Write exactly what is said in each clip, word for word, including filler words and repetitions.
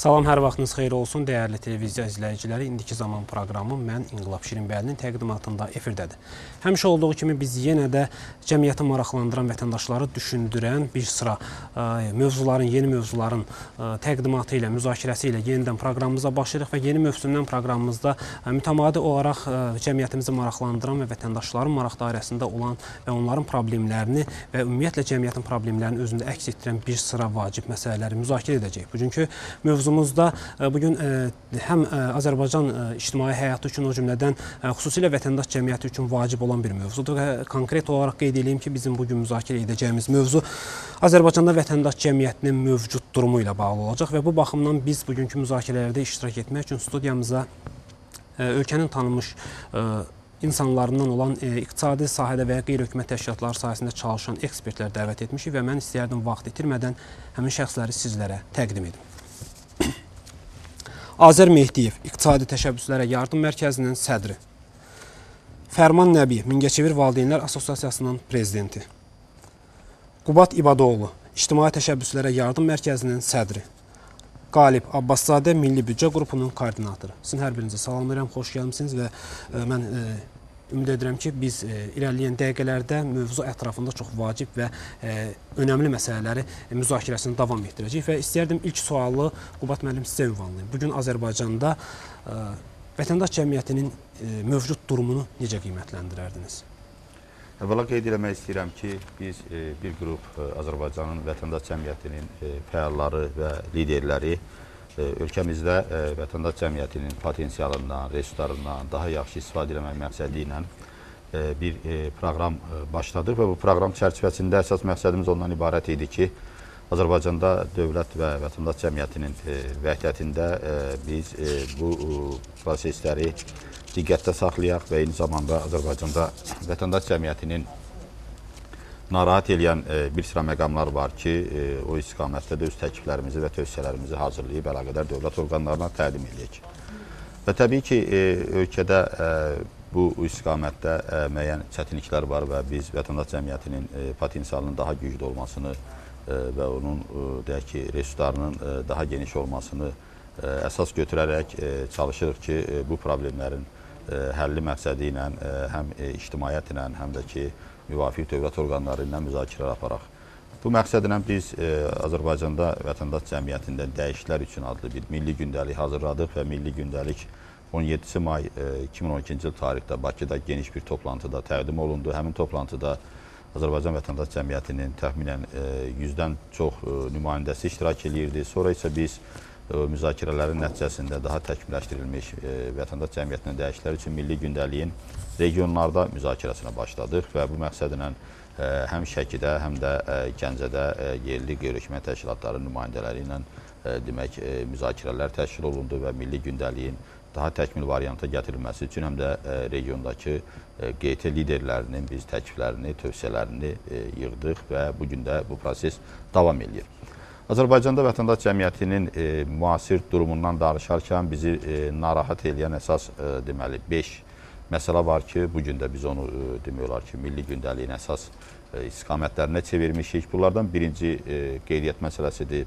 Salam, hər vaxtınız xeyir olsun, dəyərli televiziya izləyiciləri. İndiki zaman proqramı mən İnqilab Şirinbəylinin təqdimatında efirdədir. Həmişə olduğu kimi biz yenə də cəmiyyəti maraqlandıran, vətəndaşları düşündürən bir sıra ə, mövzuların, yeni mövzuların ə, təqdimatı ilə, müzakirəsi ilə yenidən proqramımıza başlayırıq və yeni mövsümdən proqramımızda ə, mütəmadi olaraq ə, cəmiyyətimizi maraqlandıran və vətəndaşların maraq dairəsində olan və onların problemlərini və ümumiyyətlə cəmiyyətin problemlərini özündə əks etdirən bir sıra vacib məsələləri müzakirə edəcəyik. Bugünkü mövzumuzda bugün həm Azərbaycan ictimai həyatı üçün, o cümlədən xüsusilə vətəndaş cəmiyyəti üçün vacib olan bir mövzudur və konkret olaraq qeyd edeyim ki, bizim bugün müzakirə edəcəyimiz mövzu Azərbaycanda vətəndaş cəmiyyətinin mövcud durumu ilə bağlı olacaq və bu baxımdan biz bugünkü müzakirələrdə iştirak etmək üçün studiyamıza ölkənin tanınmış insanlarından olan e, iqtisadi sahədə və ya qeyri-hökumət təşkilatları sahəsində çalışan ekspertlər dəvət etmişik və mən istəyərdim vaxt itirmədən həmin şəxsləri sizlərə təqdim edim. Azər Mehdiyev, İqtisadi Təşəbbüslərə Yardım Mərkəzinin sədri. Fərman Nəbiyev, Mingəçevir Valideynlər Assosiasiyasının prezidenti. Qubat İbadoğlu, İctimai Təşəbbüslərə Yardım Mərkəzinin sədri. Qalib Abbaszadə, Milli Büdcə Qrupunun koordinatoru. Sizin hər birinizə salamlayıram, xoş gəlmişsiniz və e, mən e, ümid edirəm ki, biz e, irəliləyən dəqiqələrdə mövzu ətrafında çox vacib və e, önəmli məsələləri e, müzakirəsini davam etdirəcəyik və istəyərdim ilk sualı Qubat müəllim sizə ünvanlayım. Bugün Azərbaycanda e, vətəndaş cəmiyyətinin e, mövcud durumunu necə qiymətləndirərdiniz? Əvvəla qeyd eləmək istəyirəm ki, biz e, bir qrup e, Azərbaycanın vətəndaş cəmiyyətinin e, fəalları və liderləri e, ölkəmizdə e, vətəndaş cəmiyyətinin potensialından, resurslarından daha yaxşı istifadə etmək məqsədi ilə e, bir e, proqram e, başladıq və bu proqram çərçivəsində əsas məqsədimiz ondan ibarət idi ki, Azərbaycanda dövlət və vətəndaş cəmiyyətinin e, vəhdətində e, biz e, bu e, prosesləri diqqətdə saxlayaq və eyni zamanda Azərbaycanda vətəndaş cəmiyyətinin narahat edən e, bir sıra məqamlar var ki, e, o istiqamətdə də öz təkliflərimizi və tövsiyələrimizi hazırlayıb əlaqədar dövlət orqanlarına təqdim edək. Və təbii ki, e, ölkədə e, bu istiqamətdə e, müəyyən çətinliklər var və biz vətəndaş cəmiyyətinin e, potensialının daha güclü olmasını e, və onun e, deyək ki, resurslarının e, daha geniş olmasını e, əsas götürərək e, çalışırıq ki, e, bu problemlərin həlli məqsədi ilə həm ictimaiyyətlə, həm də ki, müvafiq dövlət orqanları ilə müzakirələr aparaq. Bu məqsədlə biz Azərbaycanda vətəndaş cəmiyyətində dəyişikliklər üçün adlı bir milli gündəlik hazırladıq və milli gündəlik on yeddisi may iki min on ikinci il tarixdə Bakıda geniş bir toplantıda təqdim olundu. Həmin toplantıda Azərbaycan vətəndaş cəmiyyətinin təxminən yüzdən çox nümayəndəsi iştirak edirdi. Sonra isə biz müzakirələrin nəticəsində daha təkmilləşdirilmiş e, vətəndaş cəmiyyətinə dəyişikliklər üçün milli gündəliyin regionlarda müzakirəsinə başladıq və bu məqsədlə e, həm Şəkidə, həm də e, Gəncədə e, yerli qeyri-hökumət təşkilatları nümayəndələri ilə e, demək e, müzakirələr təşkil olundu və milli gündəliyin daha təkmil varianta gətirilməsi üçün həm də e, regiondakı e, Q T liderlərinin biz təkliflərini, tövsiyələrini e, yığdıq və bugün də bu proses davam edir. Azərbaycanda vətəndaş cəmiyyətinin e, müasir durumundan danışarkən bizi e, narahat edən əsas e, deməli beş məsələ var ki, bugün də biz onu e, demək olar ki, milli gündəliyin əsas e, istiqamətlərinə çevirmişik. Bunlardan birinci e, qeydiyyat məsələsidir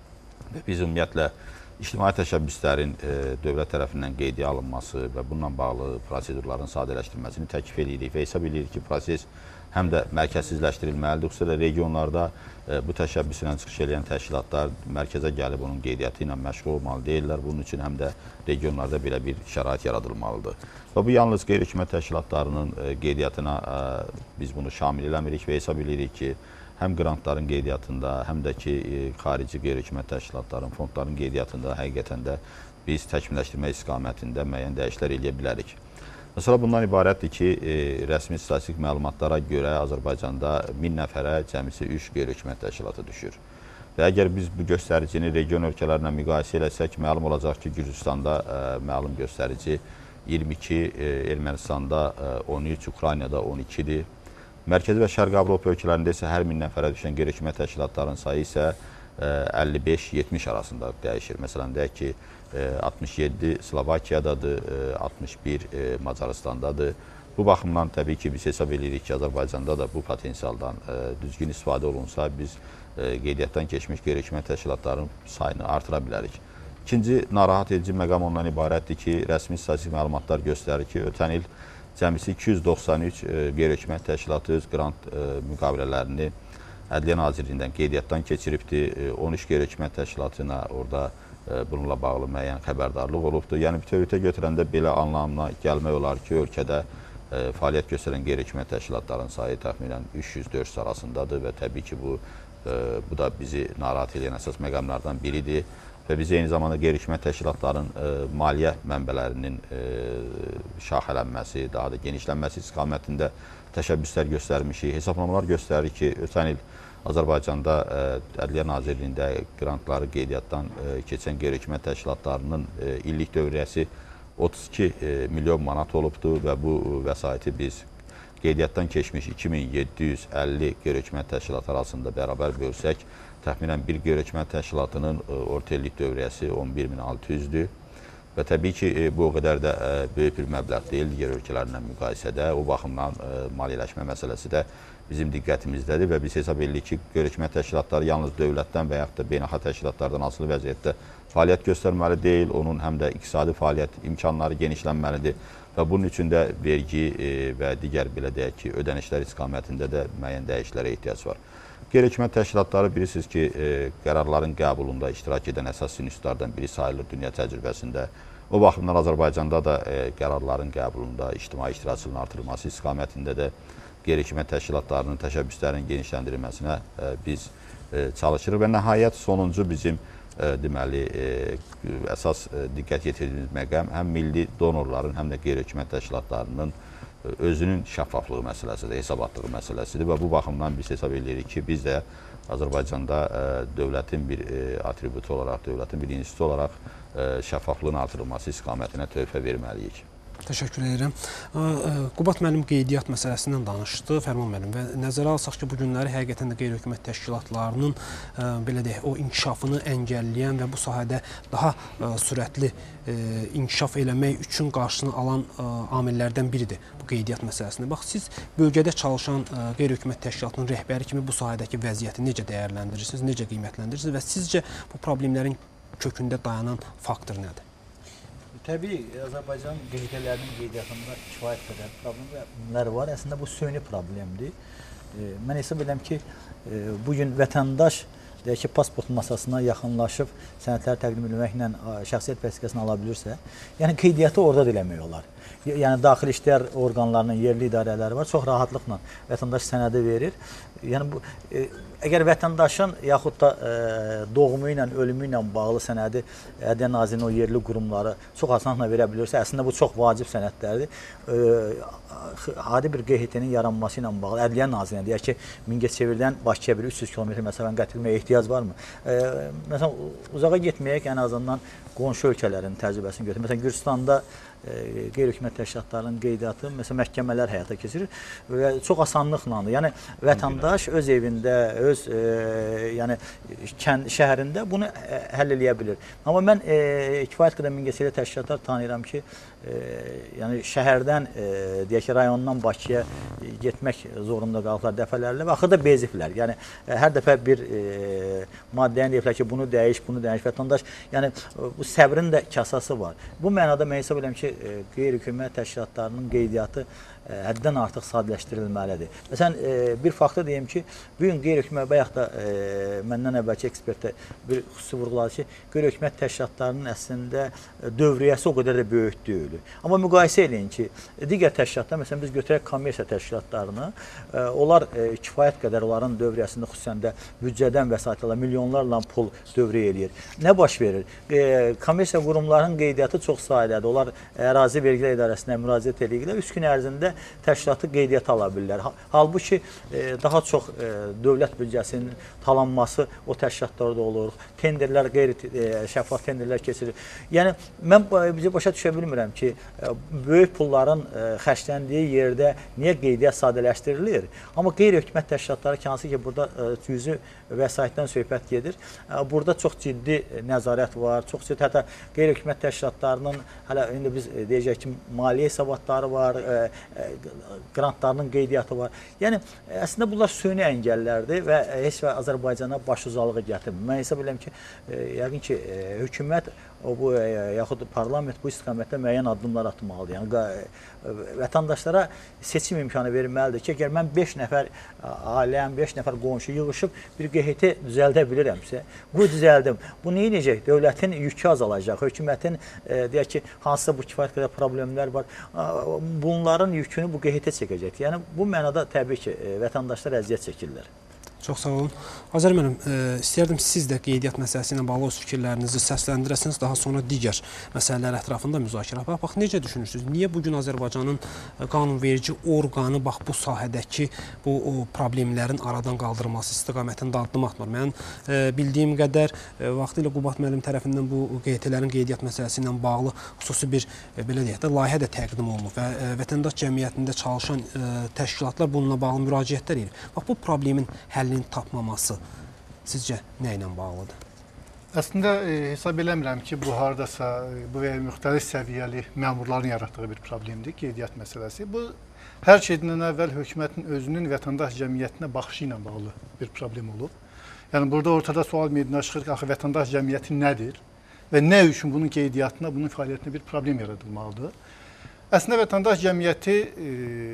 və biz ümumiyyətlə ictimai təşəbbüslərin e, dövlət tərəfindən qeydiyə alınması və bununla bağlı prosedurların sadələşdirilməsini təklif edirik və hesab edirik ki, proses həm də mərkəzsizləşdirilməlidir, xüsusilə regionlarda e, bu təşəbbüs ilə çıxış edən təşkilatlar mərkəzə gəlib onun qeydiyyatı ilə məşğul olmalı deyirlər. Bunun üçün həm də regionlarda belə bir şərait yaradılmalıdır. Və bu yalnız qeyri-hökumət təşkilatlarının e, qeydiyyatına e, biz bunu şamil eləmirik və hesab edirik ki, həm qrantların qeydiyyatında, həm də ki, e, xarici qeyri-hökumət təşkilatların, fondların qeydiyyatında həqiqətən də biz təkmilləşdirmə istiqamətində müəyyən dəyişikliklər eləyə bilərik. Məsələ bundan ibarətdir ki, e, rəsmi statistik məlumatlara görə Azərbaycanda min nəfərə cəmisi üç qeyri-hökumət təşkilatı düşür. Və əgər biz bu göstəricini region ölkələrlə müqayisə eləsək, məlum olacaq ki, Gürcüstanda e, məlum göstərici iyirmi iki, e, Ermənistanda e, on üç, Ukraynada on ikidir. Mərkəzi və Şərqi Avropa ölkələrində isə hər min nəfərə düşən qeyri-hökumət təşkilatlarının sayı isə əlli beş yetmiş arasında dəyişir. Məsələn, deyək ki, altmış yeddi Slovakiyadadır, altmış bir Macaristandadır. Bu baxımdan təbii ki, biz hesab edirik ki, Azərbaycanda da bu potensialdan düzgün istifadə olunsa, biz qeydiyyatdan keçmiş qeyri-hökumət təşkilatlarının sayını artıra bilərik. İkinci narahat edici məqam ondan ibarətdir ki, rəsmi statistik məlumatlar göstərir ki, ötən il cəmisi iki yüz doxsan üç qeyri-hökumət təşkilatı öz qrant müqavilələrini Ədliyyə Nazirliyindən qeydiyyatdan keçiribdir. on üç qeyri-hökumət təşkilatına orada bununla bağlı müəyyən xəbərdarlıq olubdur. Yəni bütövlükdə götürəndə belə anlamına gəlmək olar ki, ölkədə fəaliyyət göstərən qeyri-hökumət təşkilatların sayı təxminən üç yüz dörd yüz arasındadır və təbii ki, bu bu da bizi narahat edən əsas məqamlardan biridir. Və biz eyni zamanda qeyri-hökumət təşkilatların maliyyə mənbələrinin şaxələnməsi, daha da genişlənməsi istiqamətində təşəbbüslər göstərmişik. Hesablamalar göstərir ki, ötən il Azərbaycanda Ədliyyə Nazirliyində qrantları qeydiyyatdan keçən qeyri-hökumət təşkilatlarının illik dövriyyəsi otuz iki milyon manat olubdur və bu vəsaiti biz qeydiyyatdan keçmiş iki min yeddi yüz əlli qeyri-hökumət təşkilatı arasında bərabər bölsək, təxminən bir qeyri-hökumət təşkilatının orta illik dövriyyəsi on bir min altı yüzdür. Və təbii ki, bu o qədər də böyük bir məbləğ deyil digər ölkələrlə müqayisədə. O baxımdan maliyyələşmə məsələsi də bizim diqqətimizdədir və biz hesab edirik ki, qeyri-hökumət təşkilatları yalnız dövlətdən və yaxud da beynəlxalq təşkilatlardan asılı vəziyyətdə fəaliyyət göstərməli deyil, onun həm də iqtisadi fəaliyyət imkanları genişlənməlidir və bunun üçün də vergi və digər belə deyək ki, ödənişlər istiqamətində də müəyyən dəyişikliklərə ehtiyac var. Qeyri-hökumət təşkilatları bilirsiniz ki, qərarların qəbulunda iştirak edən əsas sinüslərdən biri sayılır dünya təcrübəsində. O baxımdan Azərbaycanda da qərarların qəbulunda ictimai iştirakçılığın artırılması istiqamətində də qeyri-hökumət təşkilatlarının təşəbbüslərinin genişləndirilməsinə biz çalışırıq və nəhayət sonuncu bizim deməli əsas diqqət yetirdiyimiz məqam həm milli donorların, həm də qeyri-hökumət təşkilatlarının özünün şəffaflığı məsələsidir, hesabatlığı məsələsidir və bu baxımdan biz hesab edirik ki, biz də Azərbaycanda dövlətin bir atributu olaraq, dövlətin bir institutu olaraq şəffaflığın artırılması istiqamətinə töhfə verməliyik. Təşəkkür edirəm. Qubat müəllim qeydiyyat məsələsindən danışdı, Fərman müəllim, və nəzərə alsaq ki, bu günləri həqiqətən də qeyri-hökumət təşkilatlarının belə deyək, o inkişafını əngəlləyən və bu sahədə daha sürətli inkişaf eləmək üçün qarşısını alan amillərdən biridir bu qeydiyyat məsələsində. Bax, siz bölgədə çalışan qeyri-hökumət təşkilatının rəhbəri kimi bu sahədəki vəziyyəti necə dəyərləndirirsiniz, necə qiymətləndirirsiniz və sizcə bu problemlərin kökündə dayanan faktor nədir? Təbii, Azərbaycan qeydiyyatlarının qeydiyyatında kifayət qədər problemlər var. Əslində, bu süni problemdir. Mən hesab edirəm ki, bugün vətəndaş deyək ki, pasport masasına yaxınlaşıb sənədləri təqdim etməklə şəxsiyyət vəsiqəsini ala bilirsə, yəni qeydiyyatı orada da eləmək olar. Yəni, daxili işlər orqanlarının yerli idarələri var, çox rahatlıqla vətəndaş sənədi verir. Yəni, bu, e, əgər vətəndaşın yaxud da e, doğumu ilə, ölümü ilə bağlı sənədi Ədliyyə Nazirliyinin o yerli qurumları çox asanlıqla verə bilirsə, əslində bu çox vacib sənədlərdir. E, adi bir Q H T-nin yaranması ilə bağlı Ədliyyə Nazirliyinin deyək ki, Mingəçevirdən Bakıya bir üç yüz kilometr məsafəni qət etməyə ehtiyac varmı? E, məsələn, uzağa getməyək, ən azından qonşu ölkələrin təcrübəsini götürək. Məsələn, Gürcüstanda qeyri-hökumət təşkilatlarının qeydiyyatı, məsələn, məhkəmələr həyata keçirir və çox asanlıqlandır. Yəni, vətəndaş öz evində, öz e, yəni, kənd, şəhərində bunu həll eləyə bilir. Amma mən e, kifayət qədər Mingəçevir təşkilatlar tanıyıram ki, e, yəni, şəhərdən, e, deyək ki, rayondan Bakıya getmək zorunda qalıblar dəfələrlə və axırda beziblər. Yəni, hər dəfə bir e, maddəyən deyiblər ki, bunu dəyiş, bunu dəyiş. Vətəndaş, yəni, bu səbrin də kasası var. Bu mənada mən hesab edirəm ki, qeyri-hökumət təşkilatlarının qeydiyyatı həddən artıq sadələşdirilməlidir. Məsələn, bir faktı deyim ki, bugün qeyri-hökumət, bayaq da məndən əvvəlki ekspertə bir xüsusi vurğuladı ki, qeyri-hökumət təşkilatlarının əslində dövriyyəsi o qədər də böyük deyil. Amma müqayisə eləyin ki, digər təşkilatlar, məsələn, biz götürək kommersiya təşkilatlarını, onlar kifayət qədər onların dövriyyəsində xüsusən də büdcədən vəsaitlərlə milyonlarla pul dövriyyə eləyir. Nə baş verir? Kommersiya qurumlarının qeydiyyatı çox sayıdadır. Onlar ərazi vergilər idarəsinə müraciət edirlər. Üç gün ərzində təşkilatı qeydiyyata ala bilirlər. Halbuki daha çox dövlət büdcəsinin talanması o təşkilatlarda olur. Tenderlər, qeyri-şəffaf tenderlər keçirir. Yəni, mən bizə başa düşə bilmirəm ki, böyük pulların xərcləndiyi yerdə niyə qeydiyyat sadələşdirilir? Amma qeyri-hökumət təşkilatları ki, hansı ki, burada cüzi vəsaitdən söhbət gedir. Burada çox ciddi nəzarət var, çox ciddi, hətta qeyri-hökumət təşkilatlarının, hələ indi biz deyəcək ki, maliyyə hesabatları var, qrantlarının qeydiyyatı var. Yəni, əslində bunlar süni əngəllərdir və heç və Azərbaycana başucalığı gətirmir. Mən hesab edirəm ki, yəqin ki, hökumət o bu e, yaxud parlament bu istiqamətdə müəyyən addımlar atmalıdır. Yəni qa- vətəndaşlara seçim imkanı verilməlidir ki, əgər mən beş nəfər ailəm, beş nəfər qonşu yığışıb bir Q H T düzəldə bilirəmsə, bu düzəldim. Bu nə edəcək? Dövlətin yükü azalacaq. Hökumətin e, deyək ki, hansısa bu kifayət qədər problemlər var. Bunların yükünü bu Q H T çəkəcək. Yəni bu mənada təbii ki, e, vətəndaşlar əziyyət çəkirlər. Çox sağ olun. Azər müəllim, e, istəyərdim siz də qeydiyyat məsələsi ilə bağlı öz fikirlərinizi səsləndirəsiniz, daha sonra digər məsələlər ətrafında müzakirə aparaq. Bax, necə düşünürsünüz? Niyə bugün Azərbaycanın qanunverici orqanı bax bu sahədəki bu o problemlərin aradan qaldırılması istiqamətində addım atmır? Mən e, bildiyim qədər e, vaxtilə Qubat müəllim tərəfindən bu Q H T-lərin qeydiyyat məsələsi ilə bağlı xüsusi bir e, belə deyək də layihə də təqdim olunub və e, vətəndaş cəmiyyətində çalışan e, təşkilatlar bununla bağlı müraciətlər edir. Bax, bu problemin həllini tapmaması sizcə nə ilə bağlıdır? Əslində e, hesab eləmirəm ki, bu hardasa e, bu və ya müxtəlif səviyyəli məmurların yaratdığı bir problemdir, qeydiyyat məsələsi. Bu hər şeydən əvvəl hökumətin özünün vətəndaş cəmiyyətinə baxışı ilə bağlı bir problem olub. Yəni burada ortada sual meydana çıxır ki, axı vətəndaş cəmiyyəti nədir və nə üçün bunun qeydiyyatına, bunun fəaliyyətinə bir problem yaradılmalıdır? Əslində vətəndaş cəmiyyəti e,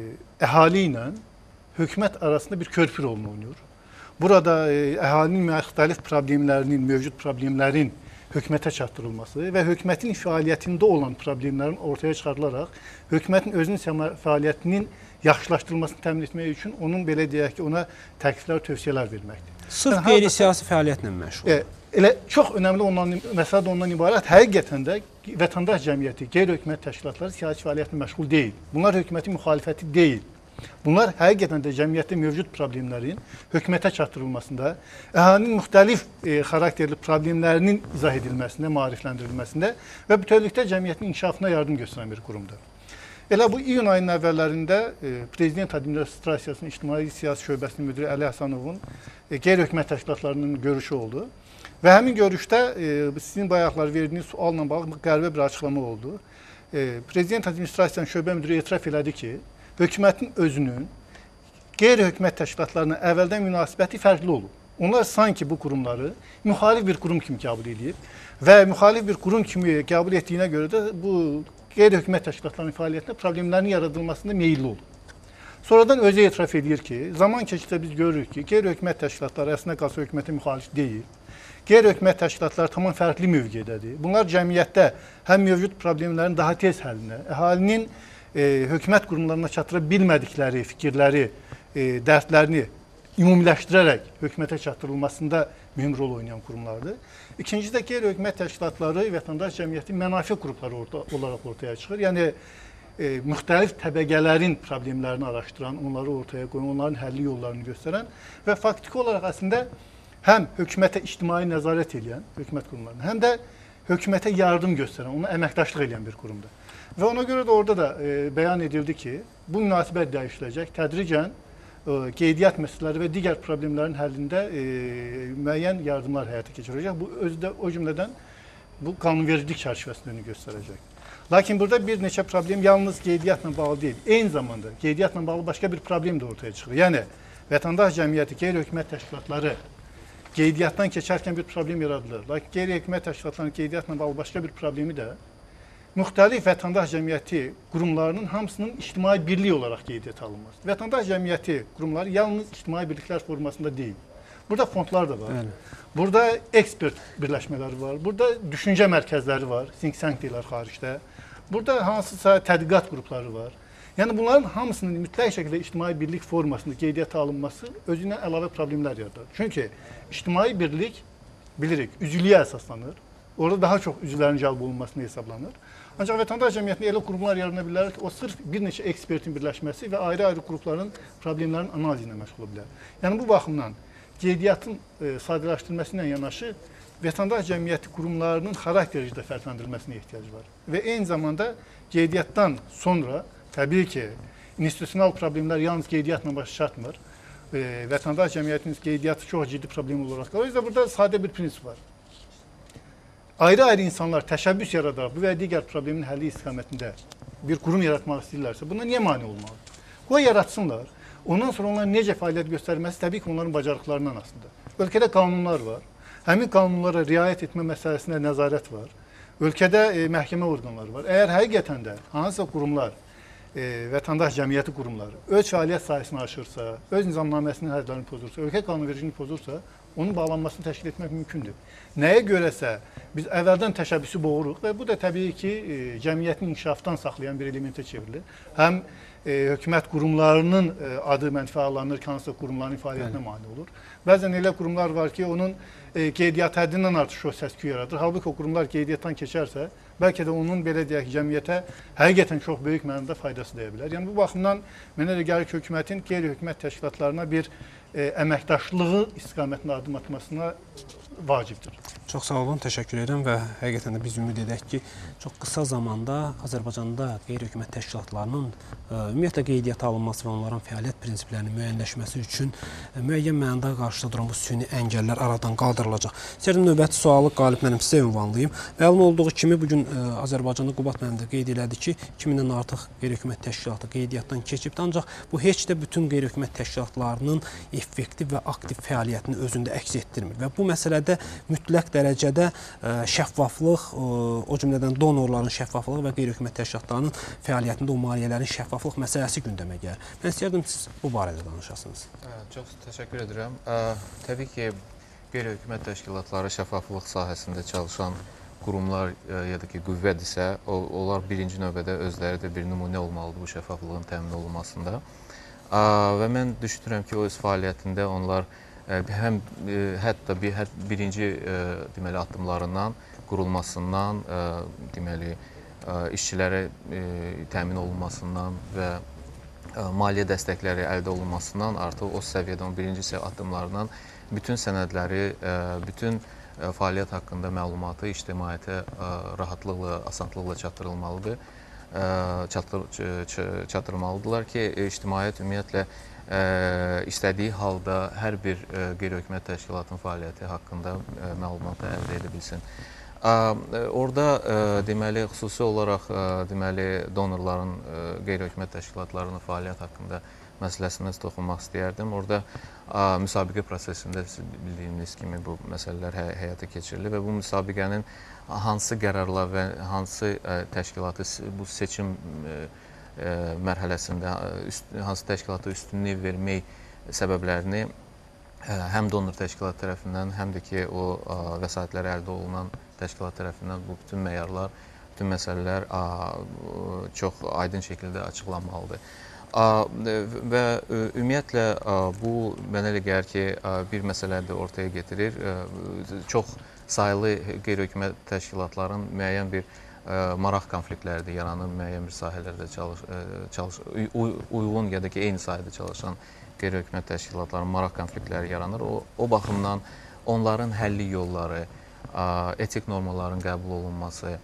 əhali ilə hökumət arasında bir körpü rolunu oynayır. Burada e, əhalinin müxtəlif problemlərinin, mövcud problemlərin hökumətə çatdırılması və hökumətin fəaliyyətində olan problemlərin ortaya çıxarılaraq hökumətin özünün fəaliyyətinin yaxşılaşdırılmasını təmin etmək üçün onun belə deyək ki, ona təkliflər, tövsiyələr verməkdir. Sırf yəni, qeyri-siyasi fəaliyyətlə məşğul. E, elə çox önəmli ondan, məsələ də ondan ibarət, həqiqətən də vətəndaş cəmiyyəti, qeyri-hökumət təşkilatları siyasi fəaliyyətlə məşğul deyil. Bunlar hökumətin müxalifəti deyil. Bunlar həqiqətən də cəmiyyətdə mövcud problemlərin hökumətə çatdırılmasında, əhalinin müxtəlif e, xarakterli problemlərinin izah edilməsində, maarifləndirilməsində və bütövlükdə cəmiyyətin inkişafına yardım göstərən bir qurumdur. Elə bu iyun ayının əvvəllərində e, Prezident Administrasiyasının İctimai Siyasi Şöbəsinin müdiri Əli Həsənovun e, qeyri-hökumət təşkilatlarının görüşü oldu. Və həmin görüşdə e, sizin bayaqlar verdiyiniz sualla bağlı qəribə bir açıqlama oldu. E, Prezident Administrasiyasının şöbə müdiri etiraf elədi ki, hökumətin özünün qeyri-hökumət təşkilatlarına əvvəldən münasibəti fərqli olub. Onlar sanki bu qurumları müxalif bir qurum kimi qəbul edib və müxalif bir qurum kimi qəbul etdiyinə görə də bu qeyri-hökumət təşkilatlarının fəaliyyətində problemlərin yaradılmasında meyilli olub. Sonradan özü etiraf edir ki, zaman keçdikcə biz görürük ki, qeyri-hökumət təşkilatları əslində qalsa hökumətə müxalif deyil. Qeyri-hökumət təşkilatları tamam fərqli mövqedədir. Bunlar cəmiyyətdə həm mövcud problemlərin daha tez həllinə, əhalinin E, hökumət qurumlarına çatıra bilmədikləri fikirləri, e, dərdlərini ümumiləşdirərək hökumətə çatdırılmasında mühüm rol oynayan qurumlardır. İkincisi də qeyri-hökumət təşkilatları vətəndaş cəmiyyəti mənafi qrupları orta, olaraq ortaya çıxır. Yəni e, müxtəlif təbəqələrin problemlərini araşdıran, onları ortaya qoyan, onların həlli yollarını göstərən və faktiki olaraq əslində həm hökumətə ictimai nəzarət edən hökumət qurumlarına, həm də hökumətə yardım göstərən, ona əməkdaşlıq edən bir qurumdur. Və ona görə də orada da e, bəyan edildi ki, bu münasibət dəyişiləcək, tədricən e, qeydiyyat məsələləri və digər problemlərin həllində e, müəyyən yardımlar həyata keçiriləcək. Bu özü də o cümlədən bu qanunvericilik çərçivəsində göstərəcək. Lakin burada bir neçə problem yalnız qeydiyyatla bağlı deyil, eyni zamanda qeydiyyatla bağlı başqa bir problem də ortaya çıxır. Yəni vətəndaş cəmiyyəti, qeyri-hökumət təşkilatları qeydiyyatdan keçərkən bir problem yaradılır. Lakin qeyri-hökumət təşkilatlarının qeydiyyatla bağlı başqa bir problemi də müxtəlif vətəndaş cəmiyyəti qurumlarının hamısının ictimai birlik olaraq qeydiyyata alınması. Vətəndaş cəmiyyəti qurumları yalnız ictimai birliklər formasında deyil. Burada fondlar da var. Bəli. Burada ekspert birləşmələri var. Burada düşüncə mərkəzləri var. Think tank deyirlər xaricdə. Burada hansısa tədqiqat qrupları var. Yəni bunların hamısının mütləq şəkildə ictimai birlik formasında qeydiyyata alınması özünə əlavə problemlər yaradır. Çünki ictimai birlik bilirik, üzvlüyə əsaslanır. Orada daha çox üzvlərin cəlb olunmasına hesablanır. Ancaq vətəndaş cəmiyyətində elə qurumlar yarana bilər ki, o sırf bir neçə ekspertin birləşməsi və ayrı-ayrı qrupların problemlərin analizi ilə məşğul ola bilər. Yəni bu baxımdan qeydiyyatın e, sadələşdirilməsi ilə yanaşı vətəndaş cəmiyyəti qurumlarının xaraktericdə fərqləndirilməsinə ehtiyac var. Və eyni zamanda qeydiyyatdan sonra təbii ki, institusional problemlər yalnız qeydiyyatla başa çatmır. E, vətəndaş cəmiyyətinin qeydiyyatı çox ciddi problem olaraq qalır. O yüzden burada sadə bir prinsip var. Ayrı-ayrı insanlar təşəbbüs yaradaraq bu və digər problemin həlli istiqamətində bir qurum yaratmaq istəyirlərsə, buna niyə mane olmalı? Qoy yaratsınlar. Ondan sonra onlar necə fəaliyyət göstərməsi təbii ki, onların bacarıqlarından aslında. Ölkədə qanunlar var. Həmin qanunlara riayət etmə məsələsində nəzarət var. ölkədə e, məhkəmə orqanları var. Əgər həqiqətən də hansısa qurumlar, e, vətəndaş cəmiyyəti qurumları öz fəaliyyət sahəsini aşırsa, öz nizamnaməsinin hədlərini pozursa, ölkə qanunvericiliyini pozursa, onun bağlanmasını təşkil etmək mümkündür. Nəyə görəsə biz əvvəldən təşəbbüsü boğuruq və bu da təbii ki, e, cəmiyyətin inkişafdan saxlayan bir elementə çevrilir. Həm e, hökumət qurumlarının e, adı mənfi alınır, hansısa qurumların fəaliyyətinə mane olur. Bəzən elə qurumlar var ki, onun e, qeydiyyat həddindən artıq o səs-küy yaradır. Halbuki o qurumlar qeydiyyatdan keçərsə, bəlkə də onun belə deyək cəmiyyətə həqiqətən çox böyük mənada faydası deyə bilər. Yəni bu baxımdan mənə elə gəlir ki, hökumətin qeyri-hökumət təşkilatlarına bir e, əməkdaşlığı istiqamətində addım atmasına vacibdir. Çox sağ olun, təşəkkür edirəm və həqiqətən də biz ümid edək ki, çox qısa zamanda Azərbaycanda qeyri-hökumət təşkilatlarının ə, ümumiyyətlə qeydiyyata alınması və onların fəaliyyət prinsiplərinin müəyyənləşməsi üçün ə, müəyyən mənada qarşıda duran bu süni əngəllər aradan qaldırılacaq. İstəyirəm növbəti sualı Qalib mənim sizə ünvanlayım. Məlum olduğu kimi bugün ə, Azərbaycanda Qubat müəllim də qeyd elədi ki, iki mindən artıq qeyri-hökumət təşkilatı qeydiyyatdan keçibdir, ancaq bu heç də bütün qeyri-hökumət təşkilatlarının effektiv və aktiv fəaliyyətini özündə əks etdirmir və bu məsələdə mütləq dərəcədə ə, şəffaflıq, ə, o cümlədən donorların şəffaflığı və qeyri-hökumət təşkilatlarının fəaliyyətində o maliyyələrin şəffaflıq məsələsi gündəmə gəlir. Mən istəyirdim siz bu barədə danışasınız. Çox təşəkkür edirəm. Ə, təbii ki, qeyri-hökumət təşkilatları şəffaflıq sahəsində çalışan qurumlar ə, ya da ki, qüvvədirsə, o, onlar birinci növbədə özləri də bir nümunə olmalıdır bu şəffaflığın təmin olunmasında. Ə, və mən düşünürəm ki, o öz fəaliyyətində onlar həm e, hətta bir hər, birinci e, deməli addımlarından qurulmasından e, deməli e, işçilərə e, təmin olunmasından və e, maliyyə dəstəkləri əldə olunmasından artıq o səviyyədə on birinci addımlarından bütün sənədləri, e, bütün e, fəaliyyət haqqında məlumatı ictimaiyyətə e, rahatlıqla, asanlıqla çatdırılmalıdır. E, çatdır, çatdırmalıdırlar ki, ictimaiyyət ümumiyyətlə Ə, istədiyi halda hər bir ə, qeyri-hökumət təşkilatının fəaliyyəti haqqında ə, məlumatı əldə edə bilsin. Ə, orada ə, deməli xüsusi olaraq ə, deməli donorların ə, qeyri-hökumət təşkilatlarının fəaliyyət haqqında məsələsinə toxunmaq istəyərdim. Orada ə, müsabiqə prosesində bildiyiniz kimi bu məsələlər həy həyata keçirilir və bu müsabiqənin hansı qərarlar və hansı ə, təşkilatı bu seçim ə, mərhələsində üst, hansı təşkilata üstünlük vermək səbəblərini həm donor təşkilat tərəfindən, həm də ki, o vəsaitləri əldə olunan təşkilat tərəfindən bu bütün meyarlar, bütün məsələlər çox aydın şəkildə açıqlanmalıdır. Və ümumiyyətlə bu mənə elə gəlir ki, bir məsələləri də ortaya getirir. Çox sayılı qeyri-hökumət təşkilatların müəyyən bir maraq konfliktləri də yaranır, müəyyən bir sahələrdə çalış, çalış, uyğun ya da ki, eyni sahədə çalışan qeyri-hökumət təşkilatların maraq konfliktləri yaranır. O, o baxımdan onların həlli yolları, etik normaların qəbul olunması,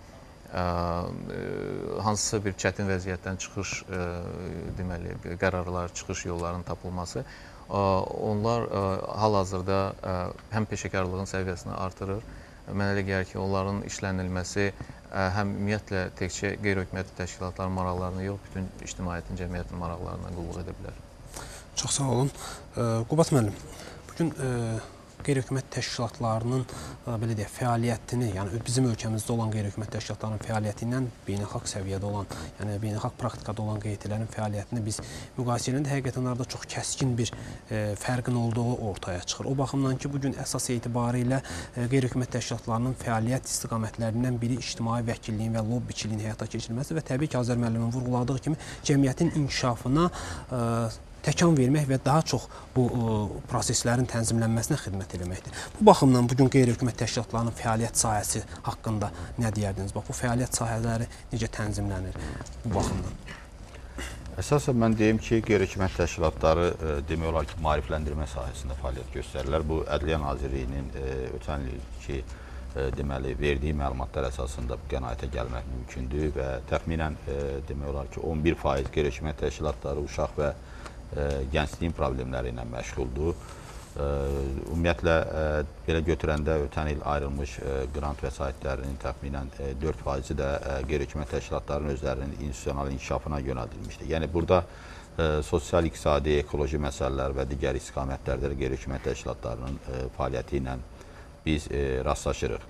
hansısa bir çətin vəziyyətdən çıxış, deməli, qərarlar, çıxış yollarının tapılması, onlar hal-hazırda həm peşəkarlığın səviyyəsini artırır. Mənə elə gəlir ki, onların işlənilməsi həm ümumiyyətlə təkcə qeyri-hökumət təşkilatların maraqlarına yox, bütün ictimaiyyətin, cəmiyyətin maraqlarına qulluq edə bilər. Çox sağ olun. Qubat müəllim, bugün qeyri-hökumət təşkilatlarının belə deyək, fəaliyyətini, yəni bizim ölkəmizdə olan qeyri-hökumət təşkilatlarının fəaliyyəti ilə beynəlxalq səviyyədə olan, yəni beynəlxalq praktikada olan qeydilərin fəaliyyətini biz müqayisə edəndə həqiqətən arada çox kəskin bir e, fərqin olduğu ortaya çıxır. O baxımdan ki, bugün əsas etibarilə e, qeyri-hökumət təşkilatlarının fəaliyyət istiqamətlərindən biri ictimai vəkilliyin və lobbiçiliyin həyata keçirilməsi və təbii ki, Azər müəllimin vurğuladığı kimi cəmiyyətin inkişafına e, təkan vermək və daha çox bu ə, proseslərin tənzimlənməsinə xidmət etməkdir. Bu baxımdan bugün qeyri-hökumət təşkilatlarının fəaliyyət sahəsi haqqında nə deyərdiniz? Bax, bu fəaliyyət sahələri necə tənzimlənir bu baxımdan? Əsasən mən deyim ki, qeyri-hökumət təşkilatları ə, demək olar ki, maarifləndirmə sahəsində fəaliyyət göstərirlər. Bu Ədliyyə Nazirliyinin ə, ötən ilki ə, deməli verdiyi məlumatlar əsasında bu qənaətə gəlmək mümkündür və təxminən ə, demək olar ki, on bir faiz qeyri-hökumət təşkilatları uşaq və gəncliyin problemləri ilə məşğuldur. Ümumiyyətlə, belə götürəndə ötən il ayrılmış qrant vəsaitlərinin təxminən dörd faizi də qeyri-hökumət təşkilatlarının özlərinin institusional inkişafına yönəldilmişdir. Yəni, burada sosial, iqtisadi, ekoloji məsələlər və digər istiqamətlərdə qeyri-hökumət təşkilatlarının fəaliyyəti ilə biz rastlaşırıq.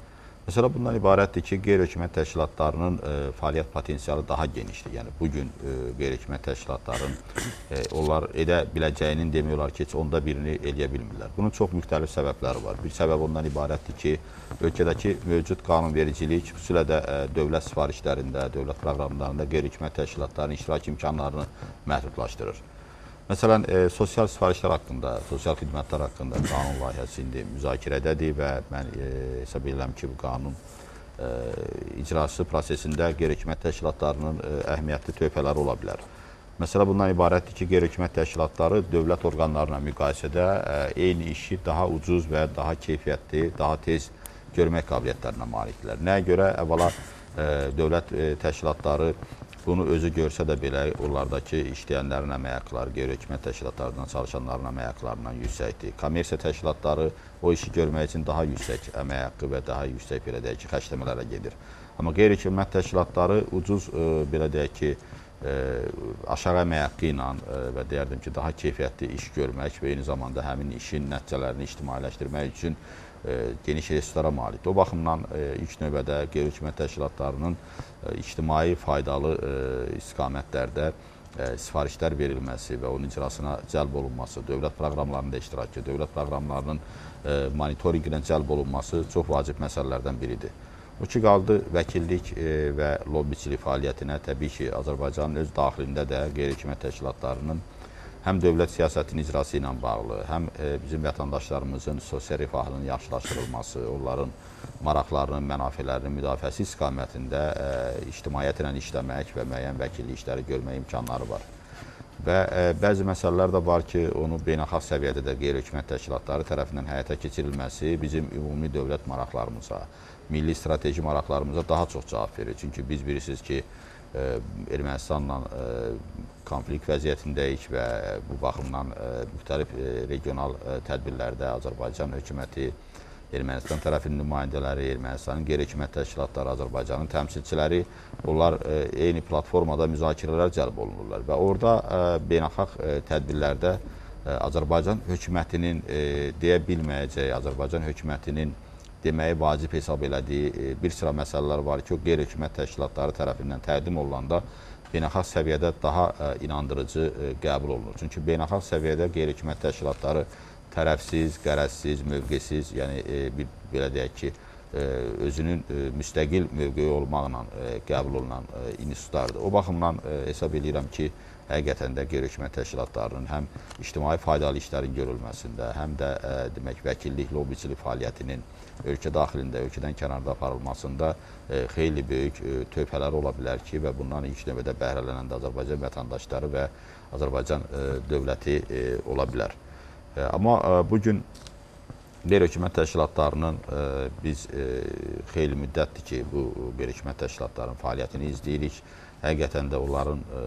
Məsələ bundan ibarətdir ki, qeyri-hökumət təşkilatlarının e, fəaliyyət potensialı daha genişdir. Yəni bugün e, qeyri-hökumət təşkilatların e, onlar edə biləcəyinin demək olar ki, heç onda birini eləyə bilmirlər. Bunun çox müxtəlif səbəbləri var. Bir səbəb ondan ibarətdir ki, ölkədəki mövcud qanunvericilik, xüsusilə də e, dövlət sifarişlərində, dövlət proqramlarında qeyri-hökumət təşkilatlarının iştirak imkanlarını məhdudlaşdırır. Məsələn, e, sosial sifarişlər haqqında, sosial xidmətlər haqqında qanun layihəsi indi müzakirədədir və mən e, hesab edirəm ki, bu qanun e, icrası prosesində qeyri-hökumət təşkilatlarının e, əhəmiyyətli töhfələri ola bilər. Məsələ bundan ibarətdir ki, qeyri-hökumət təşkilatları dövlət orqanlarına müqayisədə e, eyni işi daha ucuz və daha keyfiyyətli, daha tez görmək qabiliyyətlərinə malikdirlər. Nəyə görə? Əvvəla e, dövlət e, təşkilatları bunu özü görsə də belə, onlardakı işləyənlərin əmək haqqları, qeyri-hökumət təşkilatlarından çalışanların əmək haqqlarından yüksəkdir. Kommersiya təşkilatları o işi görmək üçün daha yüksək əmək haqqı və daha yüksək belə deyək ki, xərcləmələrə gedir. Amma qeyri-hökumət təşkilatları ucuz e, belə deyək ki, e, aşağı əmək haqqı ilə e, və deyərdim ki, daha keyfiyyətli iş görmək və eyni zamanda həmin işin nəticələrini ictimailəşdirmək üçün e, geniş resurslara malikdir. O baxımdan e, ilk növbədə qeyri-hökumət təşkilatlarının e, ictimai faydalı e, istiqamətlərdə e, sifarişlər verilməsi və onun icrasına cəlb olunması, dövlət proqramlarında iştirakı, dövlət proqramlarının e, monitorinqinə cəlb olunması çox vacib məsələlərdən biridir. O ki, qaldı vəkillik e, və lobbiçilik fəaliyyətinə təbii ki, Azərbaycanın öz daxilində də qeyri-hökumət təşkilatlarının həm dövlət siyasətinin icrası ilə bağlı, həm e, bizim vətəndaşlarımızın sosial rifahının yaxşılaşdırılması, onların maraqlarının, mənafelərinin müdafiəsi istiqamətində e, ictimaiyyətlə işləmək və müəyyən vəkillik işləri görmək imkanları var. Və e, bəzi məsələlər də var ki, onu beynəlxalq səviyyədə də qeyri-hökumət təşkilatları tərəfindən həyata keçirilməsi bizim ümumi dövlət maraqlarımıza, milli strateji maraqlarımıza daha çox cavab verir. Çünki biz bilirsiniz ki, e, Ermənistanla e, konflikt vəziyyətindəyik və bu baxımdan e, müxtəlif e, regional e, tədbirlərdə Azərbaycan hökuməti, Ermənistan tərəfinin nümayəndələri, Ermənistanın qeyri-hökumət təşkilatları, Azərbaycanın təmsilçiləri, onlar e, eyni platformada müzakirələr cəlb olunurlar və orada e, beynəlxalq e, tədbirlərdə e, Azərbaycan hökumətinin e, deyə bilməyəcəyi, Azərbaycan hökumətinin deməyi vacib hesab elədiyi e, bir sıra məsələlər var ki, o qeyri-hökumət təşkilatları tərəfindən təqdim olunanda beynəlxalq səviyyədə daha e, inandırıcı e, qəbul olunur. Çünki beynəlxalq səviyyədə qeyri-hökumət təşkilatları tərəfsiz, qərəzsiz, mövqesiz, yəni e, bir belə deyək ki, e, özünün e, müstəqil mövqeyi olmaqla e, qəbul olunan e, institutlardır. O baxımdan e, hesab edirəm ki, həqiqətən də qeyri-hökumət təşkilatlarının həm ictimai faydalı işlərin görülməsində, həm də e, demək vəkillik, lobbiçilik fəaliyyətinin ölkə daxilində, ölkədən kənarda aparılmasında e, xeyli böyük e, töhfələri ola bilər ki, və bundan ilk növbədə bəhrələnən də Azərbaycan vətəndaşları və Azərbaycan e, dövləti e, ola bilər. E, amma e, bugün qeyri-hökumət təşkilatlarının e, biz e, xeyli müddətdir ki, bu qeyri-hökumət təşkilatlarının fəaliyyətini izləyirik. Həqiqətən də onların e,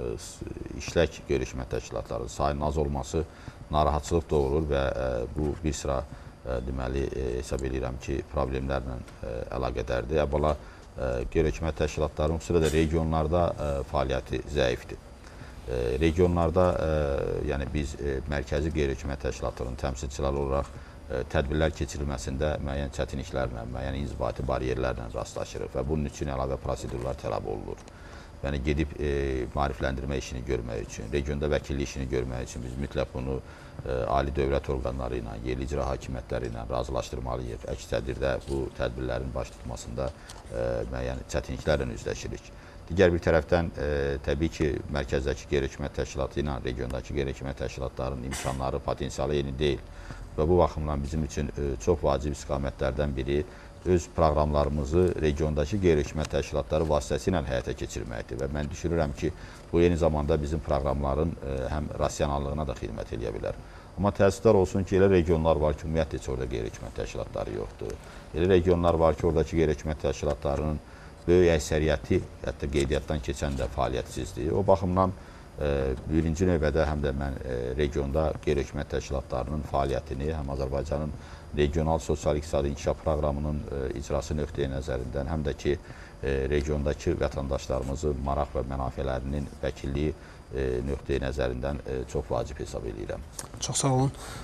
işlək qeyri-hökumət təşkilatlarının sayının az olması narahatçılıq doğurur və e, bu bir sıra e, deməli e, hesab edirəm ki, problemlərlə e, əlaqədardır. Əvvəla e, qeyri-hökumət təşkilatlarının xüsusilə də regionlarda e, fəaliyyəti zəifdir. E, regionlarda e, yəni biz e, mərkəzi qeyri-hökumət təşkilatlarının təmsilçiləri olaraq e, tədbirlər keçirilməsində müəyyən çətinliklərlə, müəyyən inzibati bariyerlərlə rastlaşırıq və bunun üçün əlavə prosedurlar tələb olunur. Yəni gedib e, maarifləndirmə işini görmək üçün, regionda vəkillik işini görmək üçün biz mütləq bunu e, ali dövlət orqanları ilə, yerli icra hakimiyyətləri ilə razılaşdırmalıyıq. Əks təqdirdə bu tədbirlərin baş tutmasında e, müəyyən çətinliklərlə üzləşirik. Digər bir tərəfdən e, təbii ki, mərkəzdəki qeyri-hökumət təşkilatı ilə regiondakı qeyri-hökumət təşkilatlarının imkanları, potensialı eyni deyil və bu baxımdan bizim üçün e, çox vacib istiqamətlərdən biri öz proqramlarımızı regiondakı qeyri-hökumət təşkilatları vasitəsilə həyata keçirməkdir və mən düşünürəm ki, bu eyni zamanda bizim proqramların e, həm rasionallığına da xidmət edə bilər. Amma təəssüflər olsun ki, elə regionlar var ki, ümumiyyətlə heç orada qeyri-hökumət təşkilatları yoxdur. Elə regionlar var ki, oradakı qeyri-hökumət təşkilatlarının böyük əksəriyyəti, hətta qeydiyyatdan keçən də fəaliyyətsizdir. O baxımdan e, birinci növbədə həm də mən e, regionda qeyri-hökumət təşkilatlarının fəaliyyətini, həm Azərbaycanın regional sosial-iqtisadi inkişaf proqramının e, icrası nöqteyi nəzərindən, həm də ki, e, regiondakı vətəndaşlarımızın maraq və mənafelərinin vəkilliyi e, nöqteyi nəzərindən e, çox vacib hesab edirəm. Çox sağ olun.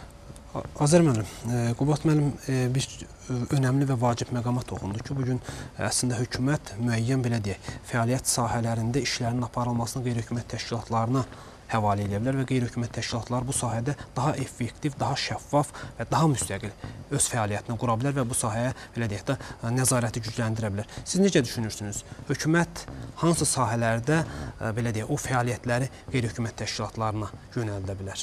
Azər müəllim, Qubad müəllim bir önəmli və vacib məqama toxundu ki, bugün əslində hökumət müəyyən belə deyək, fəaliyyət sahələrində işlərin aparılmasını qeyri-hökumət təşkilatlarına həvalə edə bilər və qeyri-hökumət təşkilatları bu sahədə daha effektiv, daha şəffaf və daha müstəqil öz fəaliyyətini qura bilər və bu sahəyə belə deyək də nəzarəti gücləndirə bilər. Siz necə düşünürsünüz? Hökumət hansı sahələrdə belə deyək, o fəaliyyətləri qeyri-hökumət təşkilatlarına yönəldə bilər?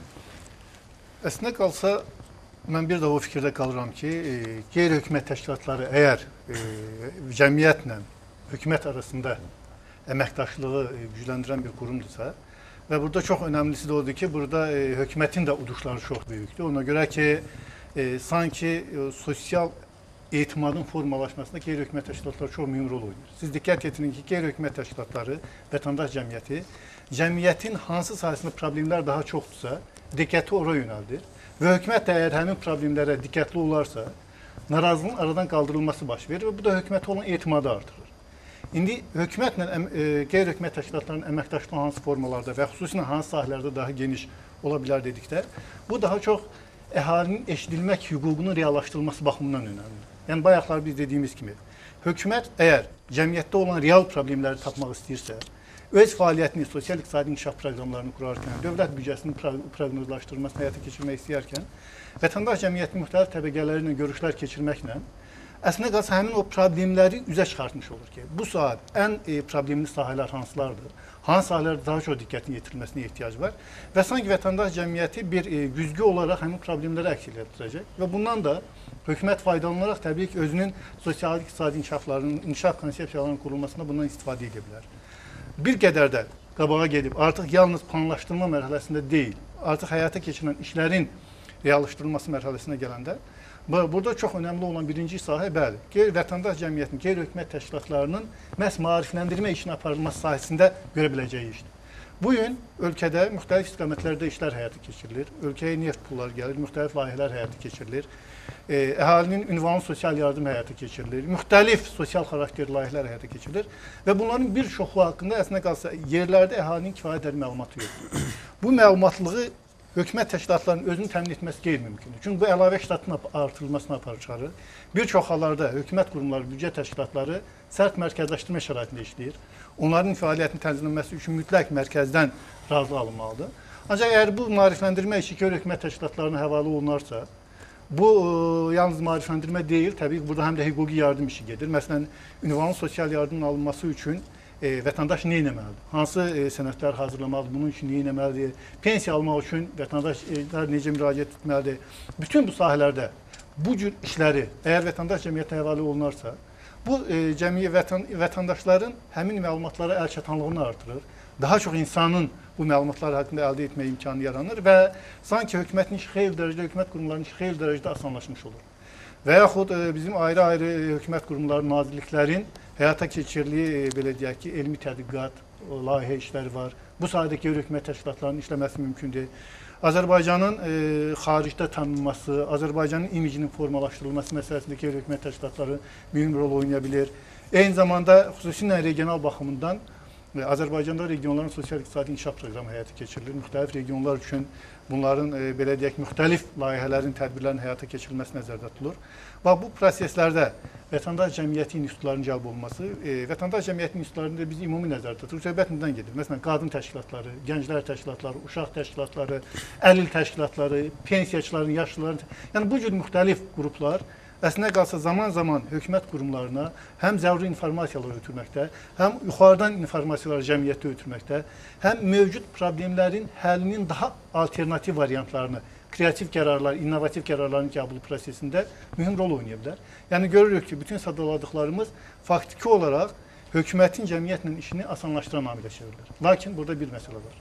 Əslində qalsa, mən bir də o fikirdə qalıram ki, e, qeyri-hökumət təşkilatları əgər e, cəmiyyətlə hökumət arasında əməkdaşlığı e, gücləndirən bir qurumdursa və burada çox önəmlisi də odur ki, burada e, hökumətin də uduşları çox böyükdür. Ona görə ki, e, sanki e, sosial etimadın formalaşmasında qeyri-hökumət təşkilatları çox mühüm rol oynayır. Siz diqqət yetirin ki, qeyri-hökumət təşkilatları, vətəndaş cəmiyyəti, cəmiyyətin hansı sahəsində problemlər daha çoxdursa, diqqəti ora yönəldir və hökumət də əgər həmin problemlərə diqqətli olarsa, narazılığın aradan qaldırılması baş verir və bu da hökumətə olan etimadı artırır. İndi hökumətlə e, qeyri-hökumət təşkilatlarının əməkdaşlığı hansı formalarda və xüsusilə hansı sahələrdə daha geniş ola bilər dedikdə, bu daha çox əhalinin eşidilmək hüququnun reallaşdırılması baxımından önəmlidir. Yəni bayaqlar biz dediyimiz kimi, hökumət əgər cəmiyyətdə olan real problemləri tapmaq istəyirsə, öz fəaliyyətini, sosial-iqtisadi inkişaf proqramlarını qurarkən, dövlət büdcəsinin proqnozlaşdırılmasını həyata keçirmək istəyərkən, vətəndaş cəmiyyətinin müxtəlif təbəqələri ilə görüşlər keçirməklə, əslində qalsa həmin o problemləri üzə çıxartmış olur ki, bu saat ən e, problemli sahələr hansılardır, hansı sahələrdə daha çox diqqətin yetirilməsinə ehtiyac var və sanki vətəndaş cəmiyyəti bir e, güzgü olaraq həmin problemləri əks etdirəcək və bundan da hökumət faydalanaraq təbii ki, özünün sosial-iqtisadi inkişaflarının, inkişaf konsepsiyalarının qurulmasında bundan istifadə edə bilər. Bir qədər də qabağa gedib, artıq yalnız planlaşdırma mərhələsində deyil, artıq həyata keçirilən işlərin reallaşdırılması mərhələsinə gələndə, burada çox önəmli olan birinci sahə, bəli, qeyri-vətəndaş cəmiyyətinin, qeyri-hökumət təşkilatlarının məhz maarifləndirmə işinin aparılması sahəsində görə biləcəyi işdir. Bu gün ölkədə müxtəlif istiqamətlərdə işlər həyata keçirilir, ölkəyə neft pulları gəlir, müxtəlif layihələr həyata keçirilir, e, əhalinin ünvanlı sosial yardım həyata keçirilir, müxtəlif sosial xarakterli layihələr həyata keçirilir və bunların bir çoxu haqqında əslində qalsa yerlərdə əhalinin kifayət qədər məlumatı yoxdur. Bu məlumatlığı hökumət təşkilatlarının özünü təmin etməsi qeyri-mümkündür. Çünki bu əlavə işlatın artırılmasına aparır çıxarır. Bir çox hallarda hökumət qurumları, büdcə təşkilatları sərt mərkəzləşdirmə şəraitində işləyir. Onların fəaliyyətinin tənzimlənməsi üçün mütləq mərkəzdən razılıq alınmalıdır. Ancaq əgər bu maarifləndirmə işi hökumət təşkilatlarına həvalə olunarsa, bu e, yalnız maarifləndirmə deyil, təbii ki, burada həm də hüquqi yardım işi gedir. Məsələn, ünvanlı sosial yardımın alınması üçün E, vətəndaş nə etməlidir? Hansı e, sənədlər hazırlamalıdır? Bunun üçün nə etməlidir? Pensiya almaq üçün vətəndaşlar necə müraciət etməlidir? Bütün bu sahələrdə bu cür işləri əgər vətəndaş cəmiyyətinə həvalə olunarsa, bu e, cəmiyyət vətən, vətəndaşların həmin məlumatlara əl çatanlığını artırır. Daha çox insanın bu məlumatlar haqqında əldə etmə imkanı yaranır və sanki hökumətin işi xeyli dərəcədə, hökumət qurumlarının işi xeyli dərəcədə asanlaşmış olur. Və yaxud e, bizim ayrı-ayrı hökumət qurumları, nazirliklərin həyata keçirdiyi, belə deyək ki, elmi tədqiqat, layihə işləri var. Bu sahədə qeyri-hökumət təşkilatlarının işləməsi mümkündür. Azərbaycanın e, xaricdə tanınması, Azərbaycanın imicinin formalaşdırılması məsələsində qeyri-hökumət təşkilatları mühüm rol oynaya bilir. Eyni zamanda xüsusilə regional baxımından e, Azərbaycanda regionların sosial-iqtisadi inkişaf proqramı həyata keçirilir. Müxtəlif regionlar üçün bunların e, belə deyək, müxtəlif layihələrin, tədbirlərin həyata keçirilməsi nəzərdə tutulur. Bax, bu proseslərdə vətəndaş cəmiyyəti institutlarının cəlb olması, e, vətəndaş cəmiyyəti institutlarında biz ümumi nəzərdə tuturuq. Söhbət nədən gedir? Məsələn, qadın təşkilatları, gənclər təşkilatları, uşaq təşkilatları, əlil təşkilatları, pensiyaçıların, yaşlıların, yəni bu cür müxtəlif qruplar əslində qalsa zaman-zaman hökumət qurumlarına həm zəruri informasiyalar ötürməkdə, həm yuxarıdan informasiyaları cəmiyyətə ötürməkdə, həm mövcud problemlərin həllinin daha alternativ variantlarını, kreativ qərarlar, innovativ qərarların qəbulu prosesində mühüm rol oynaya bilər. Yəni görürük ki, bütün sadaladıqlarımız faktiki olaraq hökumətin cəmiyyətlə işini asanlaşdıran amilə çevrilir. Lakin burada bir məsələ var.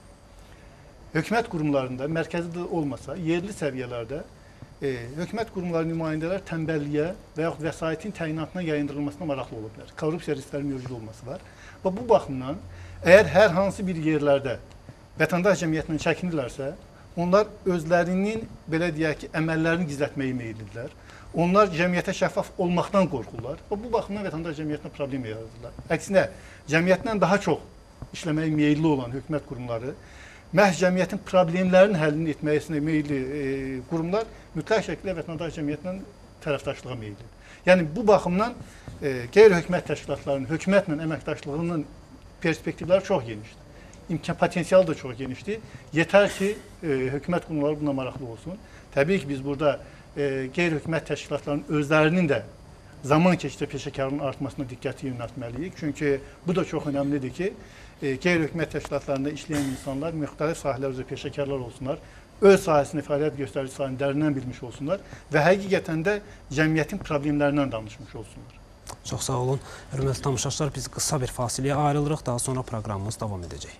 Hökumət qurumlarında mərkəzi olmasa, yerli səviyyələrdə e, hökumət qurumları nümayəndələr tənbəlliyə və yaxud vəsaitin təyinatına yayındırılmasına maraqlı ola bilər. Korrupsiya riskləri mövcud olması var. Və bu baxımdan, əgər hər hansı bir yerlərdə vətəndaş cəmiyyətindən çəkinirlərsə, onlar özlərinin, belə deyək ki, əməllərini gizlətməyə meyillidirlər. Onlar cəmiyyətə şəffaf olmaqdan qorxurlar və bu baxımdan vətəndaş cəmiyyətinə problem yaradırlar. Əksinə, cəmiyyətdən daha çox işləməyə meyilli olan hökumət qurumları məhz cəmiyyətin problemlərinin həllini etməyə meyilli e, qurumlar mütləq şəkildə vətəndaş cəmiyyətindən tərəfdaşlığa meyillidir. Yəni bu baxımdan e, qeyri-hökumət təşkilatlarının hökumətlə əməkdaşlığının perspektivləri çox genişdir. İmkan potensialı da çox genişdir. Yetər ki, e, hökumət qurumları buna maraqlı olsun. Təbii ki, biz burada e, qeyri-hökumət təşkilatlarının özlərinin də zaman keçdikcə peşəkarlığının artmasına diqqəti yönəltməliyik. Çünki bu da çox önəmlidir ki, e, qeyri-hökumət təşkilatlarında işləyən insanlar müxtəlif sahələr üzrə peşəkarlar olsunlar, öz sahəsində fəaliyyət göstərici sahəni dərindən bilmiş olsunlar və həqiqətən də cəmiyyətin problemlərindən danışmış olsunlar. Çox sağ olun. Hörmətli tamaşaçılar, biz qısa bir fasiləyə ayrılırıq, daha sonra proqramımız davam edəcək.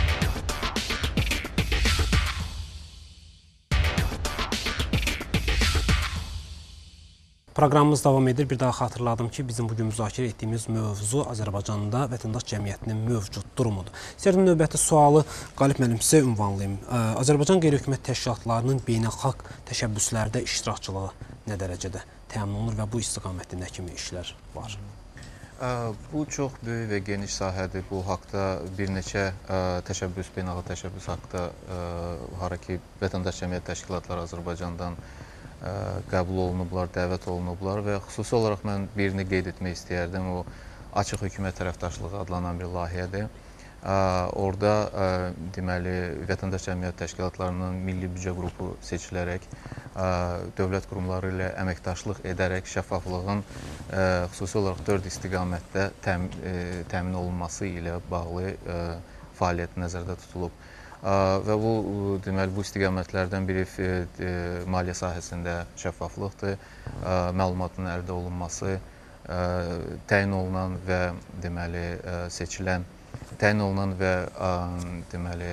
Proqramımız davam edir. Bir daha xatırladım ki, bizim bugün müzakirə etdiyimiz mövzu Azərbaycanda vətəndaş cəmiyyətinin mövcud durumudur. İstərdim növbəti sualı Qalib müəllim sizə ünvanlayım. Azərbaycan qeyri-hökumət təşkilatlarının beynəlxalq təşəbbüslərdə iştirakçılığı nə dərəcədə təmin olunur və bu istiqamətdə nə kimi işlər var? Bu çox böyük və geniş sahədir. Bu haqda bir neçə təşəbbüs, beynəlxalq təşəbbüs haqda hara ki, vətəndaş cəmiyyət təşkilatları Azərbaycandan qəbul olunublar, dəvət olunublar və xüsusi olaraq mən birini qeyd etmək istəyərdim. O, açıq hökumət tərəfdaşlığı adlanan bir layihədir. Orada deməli, vətəndaş cəmiyyət təşkilatlarının milli büdcə qrupu seçilərək, dövlət qurumları ilə əməkdaşlıq edərək şəffaflığın xüsusi olaraq dörd istiqamətdə təm, təmin olunması ilə bağlı fəaliyyət nəzərdə tutulub. Və bu, deməli, bu istiqamətlərdən biri maliyyə sahəsində şəffaflıqdır, məlumatın əldə olunması, təyin olunan və deməli, seçilən, təyin olunan və deməli,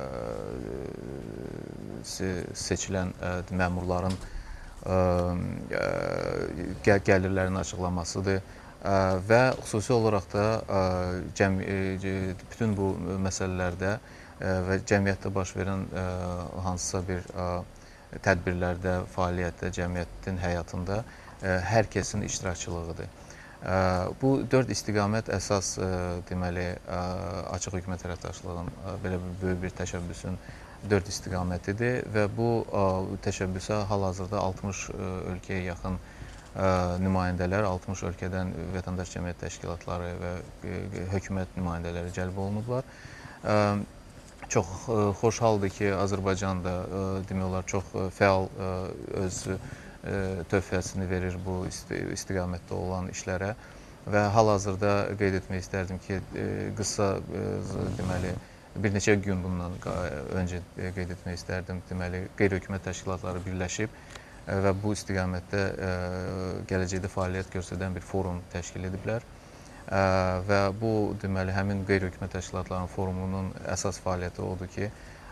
seçilən məmurların gəlirlərinin açıqlamasıdır və xüsusi olaraq da bütün bu məsələlərdə və cəmiyyətdə baş verən hansısa bir tədbirlərdə, fəaliyyətdə, cəmiyyətin həyatında hər kəsin iştirakçılığıdır. Bu dörd istiqamət əsas deməli açıq hökumət tərəfdaşlığının belə bir böyük bir təşəbbüsün dörd istiqamətidir və bu təşəbbüsə hal-hazırda altmış ölkəyə yaxın nümayəndələr, altmış ölkədən vətəndaş cəmiyyət təşkilatları və hökumət nümayəndələri cəlb olunublar. Çox xoş haldır ki, Azərbaycanda demək olar çox fəal öz töhfəsini verir bu istiqamətdə olan işlərə və hal-hazırda qeyd etmək istərdim ki, qısa deməli bir neçə gün bundan öncə qeyd etmək istərdim. Deməli, qeyri-hökumət təşkilatları birləşib və bu istiqamətdə gələcəkdə fəaliyyət göstərən bir forum təşkil ediblər. Və bu, deməli, həmin qeyri-hökumət təşkilatlarının forumunun əsas fəaliyyəti odur ki,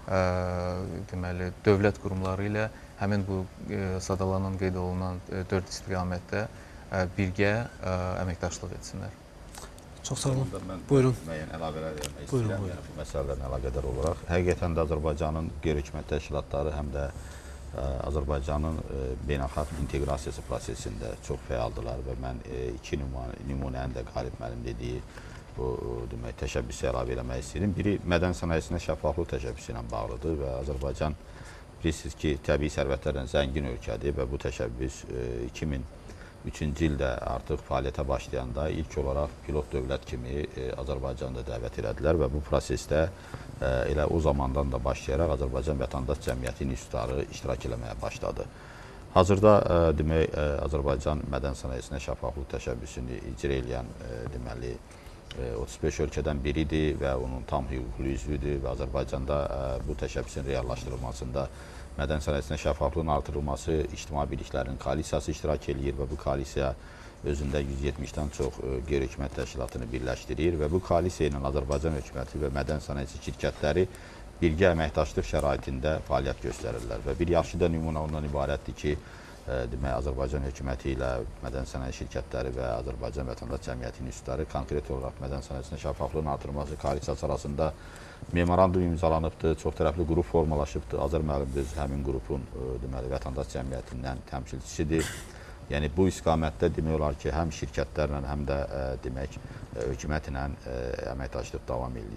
deməli, dövlət qurumları ilə həmin bu sadalanan, qeyd olunan dörd istiqamətdə birgə əməkdaşlıq etsinlər. Çox sağ olun. Buyurun. Müəyyən əlavələr vermək istəyirəm, yəni bu məsələlərlə əlaqədar olaraq. Həqiqətən də Azərbaycanın qeyri-hökumət təşkilatları həm də Azərbaycanın beynəlxalq inteqrasiyası prosesində çox fəaldılar və mən iki nümunənin də Qalib müəllim dediyi bu demək, təşəbbüsü əlavə eləmək istəyirəm. Biri mədən sənayesində şəffaflıq təşəbbüsü ilə bağlıdır və Azərbaycan bilirsiniz ki, təbii sərvətlərlə zəngin ölkədir və bu təşəbbüs iki min üçüncü ildə artıq fəaliyyətə başlayanda ilk olaraq pilot dövlət kimi Azərbaycanı da dəvət elədilər və bu prosesdə elə o zamandan da başlayaraq Azərbaycan vətəndaş cəmiyyətinin üzvləri iştirak eləməyə başladı. Hazırda demək Azərbaycan mədən sənayesində şəffaflıq təşəbbüsünü icra edən deməli otuz beş ölkədən biridir və onun tam hüquqlu üzvüdür və Azərbaycanda bu təşəbbüsün reallaşdırılmasında mədən sənayesində şəffaflığın artırılması ictimai birliklərin koalisiyası iştirak edir və bu koalisiya özündə yüz yetmişdən çox qeyri-hökumət təşkilatını birləşdirir və bu koalisiya ilə Azərbaycan hökuməti və mədən sənayesi şirkətləri birgə əməkdaşlıq şəraitində fəaliyyət göstərirlər və bir yaxşı da nümunə ondan ibarətdir ki, demək Azərbaycan hökuməti ilə mədən sənaye şirkətləri və Azərbaycan vətəndaş cəmiyyətinin üzvləri konkret olaraq mədən sənayesində şəffaflığın artırılması koalisiyası arasında memorandum imzalanıbdır, çox tərəfli qrup formalaşıbdır. Azər müəllim öz həmin qrupun deməli vətəndaş cəmiyyətindən təmsilçisidir. Yəni bu istiqamətdə demək olar ki, həm şirkətlərlə, həm də demək hökumətlə əməkdaşlıq davam edir.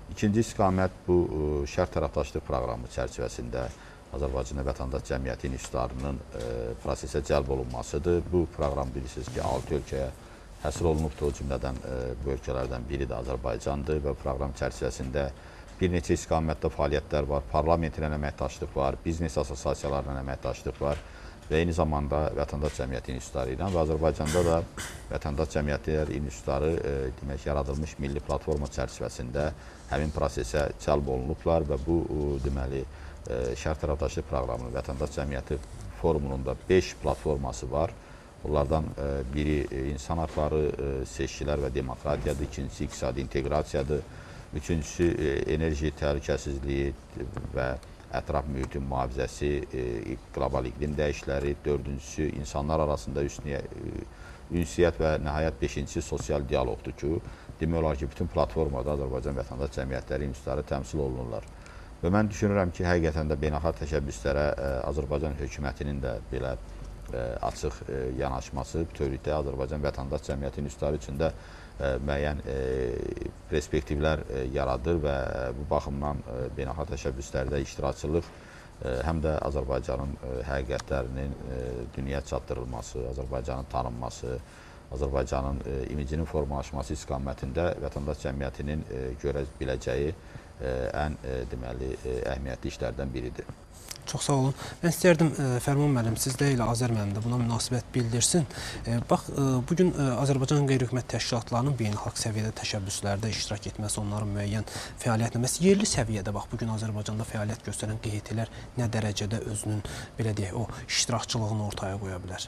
İkinci istiqamət bu şərt tərəfdaşlıq proqramı çərçivəsində Azərbaycan vətəndaş cəmiyyəti institutlarının prosesə cəlb olunmasıdır. Bu proqram bilirsiniz ki, altı ölkəyə həsr olunubdur. O cümlədən bu ölkələrdən biri də Azərbaycandır və proqram çərçivəsində bir neçə istiqamətdə fəaliyyətlər var. Parlament ilə əməkdaşlıq var, biznes assosiasiyalarla əməkdaşlıq var və eyni zamanda vətəndaş cəmiyyəti institutları ilə və Azərbaycanda da vətəndaş cəmiyyətlər institutları demək yaradılmış milli platforma çərçivəsində həmin prosesə cəlb olunublar və bu deməli şərt tərəfdaşlıq proqramının vətəndaş cəmiyyəti forumunun da beş platforması var. Onlardan biri insan haqları, seçkilər və demokratiyadır, ikincisi iqtisadi inteqrasiyadır, üçüncüsü enerji təhlükəsizliyi və ətraf mühitin mühafizəsi, qlobal iqlim dəyişiklikləri, dördüncüsü insanlar arasında ünsiyyət və nəhayət beşincisi sosial dialoqdur ki, demək olar ki, bütün platformada Azərbaycan vətəndaş cəmiyyətləri institutları təmsil olunurlar. Və mən düşünürəm ki, həqiqətən də beynəlxalq təşəbbüslərə Azərbaycan hökumətinin də belə açıq yanaşması bütövlükdə Azərbaycan vətəndaş cəmiyyəti institutları üçün də müəyyən perspektivlər yaradır və bu baxımdan beynəlxalq təşəbbüslərdə iştirakçılıq həm də Azərbaycanın həqiqətlərinin dünyaya çatdırılması, Azərbaycanın tanınması, Azərbaycanın imicinin formalaşması istiqamətində vətəndaş cəmiyyətinin görə biləcəyi ən deməli əhəmiyyətli işlərdən biridir. Çox sağ olun. Mən istərdim Fərman müəllim, sizdə ilə Azər müəllim də buna münasibət bildirsin. Bax, bugün Azərbaycan qeyri-hökumət təşkilatlarının beynəlxalq səviyyədə təşəbbüslərdə iştirak etməsi, onların müəyyən fəaliyyət etməsi, yerli səviyyədə bax, bugün Azərbaycanda fəaliyyət göstərən Q H T-lər nə dərəcədə özünün, belə deyək, o iştirakçılığını ortaya qoya bilər?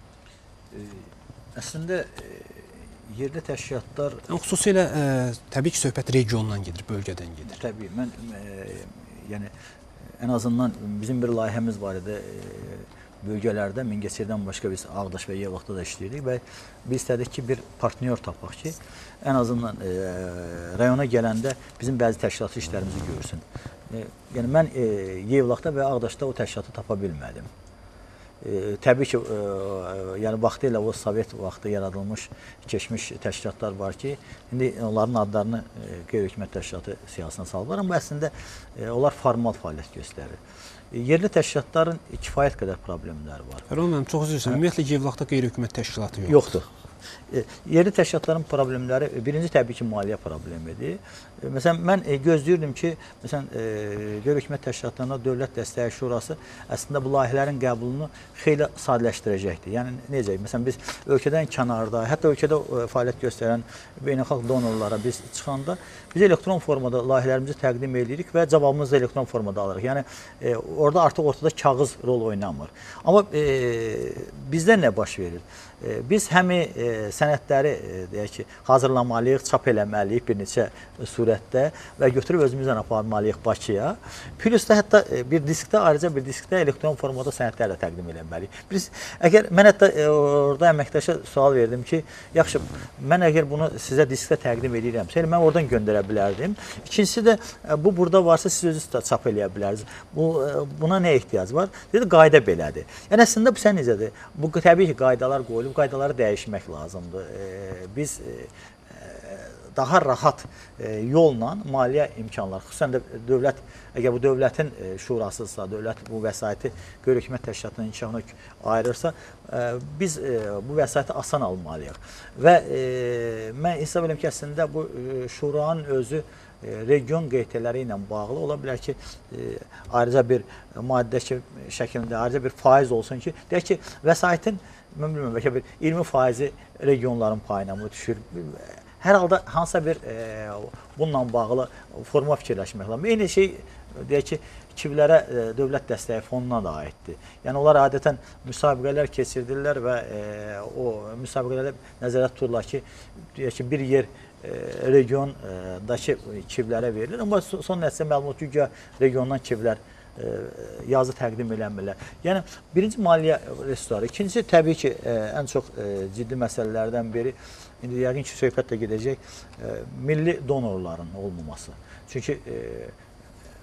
Əslində, yerli təşkilatlar... Xüsusilə, təbii ki, söhbət regiondan gedir, bölgədən gedir. Təbii, mən, yəni, ən azından bizim bir layihəmiz var idi, bölgələrdə Mingəçevirdən başqa biz Ağdaş və Yevlaxda da işləyirdik və biz istədik ki, bir partnyor tapaq ki, ən azından rayona gələndə bizim bəzi təşkilatı işlərimizi görsün. Yəni, mən Yevlaxda və Ağdaşda o təşkilatı tapa bilmədim. E, təbii ki, e, yəni vaxtı ilə o Sovet vaxtı yaradılmış, keçmiş təşkilatlar var ki, indi onların adlarını e, qeyri-hökumət təşkilatı siyahısına salırlar, amma əslində e, onlar formal fəaliyyət göstərir. E, yerli təşkilatların kifayət qədər problemləri var. Fərman müəllim, çox üzr istəyirəm. Ümumiyyətlə Yevlaxda qeyri-hökumət təşkilatı yoxdur. Yoxdur. E, yerli təşkilatların problemləri, birinci təbii ki, maliyyə problemidir. E, məsələn, mən e, gözləyirdim ki, məsələn, e, qeyri-hökumət təşkilatlarına Dövlət Dəstəyi Şurası əslində bu layihələrin qəbulunu xeyli sadələşdirəcəkdir. Yəni, necə? Məsələn, biz ölkədən kənarda, hətta ölkədə e, fəaliyyət göstərən beynəlxalq donorlara biz çıxanda, biz elektron formada layihələrimizi təqdim edirik və cavabımızı da elektron formada alırıq. Yəni, e, orada artıq ortada kağız rol oynamır. Amma e, bizdə nə baş verir? E, biz həmi e, sənədləri e, deyək ki, hazırlamalıyıq, çap eləməliyik bir neçə surətdə və götürüb özümüzlə aparmalıyıq Bakıya. Plus da hətta e, bir diskdə, ayrıca bir diskdə elektron formada sənədləri də təqdim eləməliyik. Biz, əgər mən hətta e, orada əməkdaşa sual verdim ki, yaxşı, mən əgər bunu sizə diskdə təqdim edirəmsə, mən oradan göndərə bilərdim. İkincisi də e, bu burada varsa siz özünüz də çap eləyə bilərsiniz. Bu, e, buna nə ehtiyac var? Dedi, qayda belədir. Yəni əslində bu sən necədir? Bu təbii ki, qaydalar qoyulur. Bu qaydaları dəyişmək lazımdır. Biz daha rahat yolla maliyyə imkanları, xüsusən də dövlət, əgər bu dövlətin şurasıdırsa, dövlət bu vəsaiti qeyri-hökumət təşkilatının inkişafına ayırırsa, biz bu vəsaiti asan almalıyıq. Və mən hesab edirəm ki, əslində bu şuranın özü region Q H T-ləri ilə bağlı ola bilər ki, ayrıca bir maddə şəklində, ayrıca bir faiz olsun ki, deyək ki, vəsaitin mən bilmirəm, bəlkə bir iyirmi faizi regionların payına mı düşür? Hər halda hansısa bir e, bununla bağlı forma fikirləşmək lazım. Eyni şey, deyək ki, çiftlərə e, dövlət dəstəyi fonuna da aiddir. Yəni, onlar adətən müsabiqələr keçirdirlər və e, o müsabiqələrdə nəzərə tuturlar ki, deyək ki, bir yer e, regiondakı çiftlərə verilir. Amma son nəticə məlumat ki, regiondan çiftlər yazı təqdim eləmirlər. Yəni, birinci maliyyə resursları. İkincisi, təbii ki, ən çox ciddi məsələlərdən biri, indi yəqin ki, söhbət də gedəcək, milli donorların olmaması. Çünki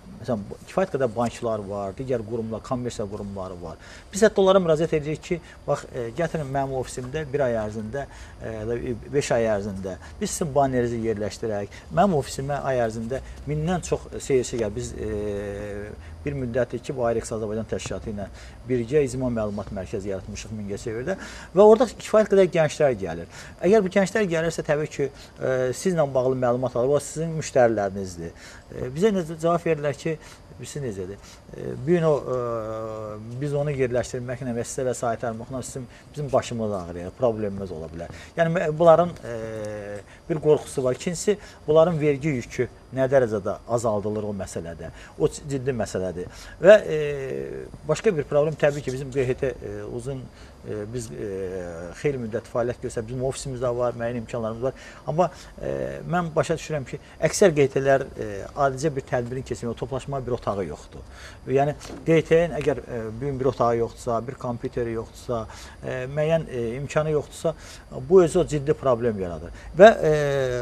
məsələn, kifayət qədər banklar var, digər qurumlar, kommersiya qurumları var. Biz hətta onlara müraciət edirik ki, bax, e, gətirin mənim ofisimdə bir ay ərzində, e, beş ay ərzində biz sizin banerinizi yerləşdirək. Mənim ofisimə ay ərzində mindən çox seyirci gəlir. Biz e, bir müddətdir ki, bu Ayrex Azərbaycan Təşkilatı ilə birgə İcma Məlumat Mərkəzi yaratmışıq Mingəçevirdə və orada kifayət qədər gənclər gəlir. Əgər bu gənclər gəlirsə, təbii ki, e, sizlə bağlı məlumat alır, o sizin müştərilərinizdir. E, bizə necə cavab verirlər ki, birisi necədir? E, bu gün o, e, biz onu yerləşdirməklə və sizə vəsait almaqla bizim, bizim başımız ağrıyır, problemimiz ola bilər. Yəni, bunların e, bir qorxusu var. İkincisi, bunların vergi yükü nə dərəcədə azaldılır o məsələdə. O ciddi məsələdir. Və e, başqa bir problem təbii ki, bizim Q H T e, uzun e, biz e, xeyli müddət fəaliyyət göstərir. Bizim ofisimizdə var, müəyyən imkanlarımız var. Amma e, mən başa düşürəm ki, əksər Q H T'lər e, adicə bir tədbirin keçirmək, toplaşma bir otağı yoxdur. Yəni Q H T'nin əgər e, bir, bir otağı yoxdursa, bir kompüteri yoxdursa, e, müəyyən e, imkanı yoxdursa, bu özü o ciddi problem yaradır. Və e,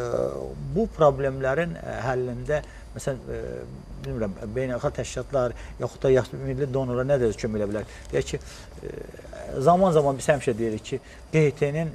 bu problemlərin e, həllində məsələn, e, bilmirəm, beynəlxalq təşkilatlar yaxud da yaxud milli donorlar nə dərəcə kömək edə bilər? Deyək ki, zaman-zaman biz həmişə deyirik ki, Q H T'nin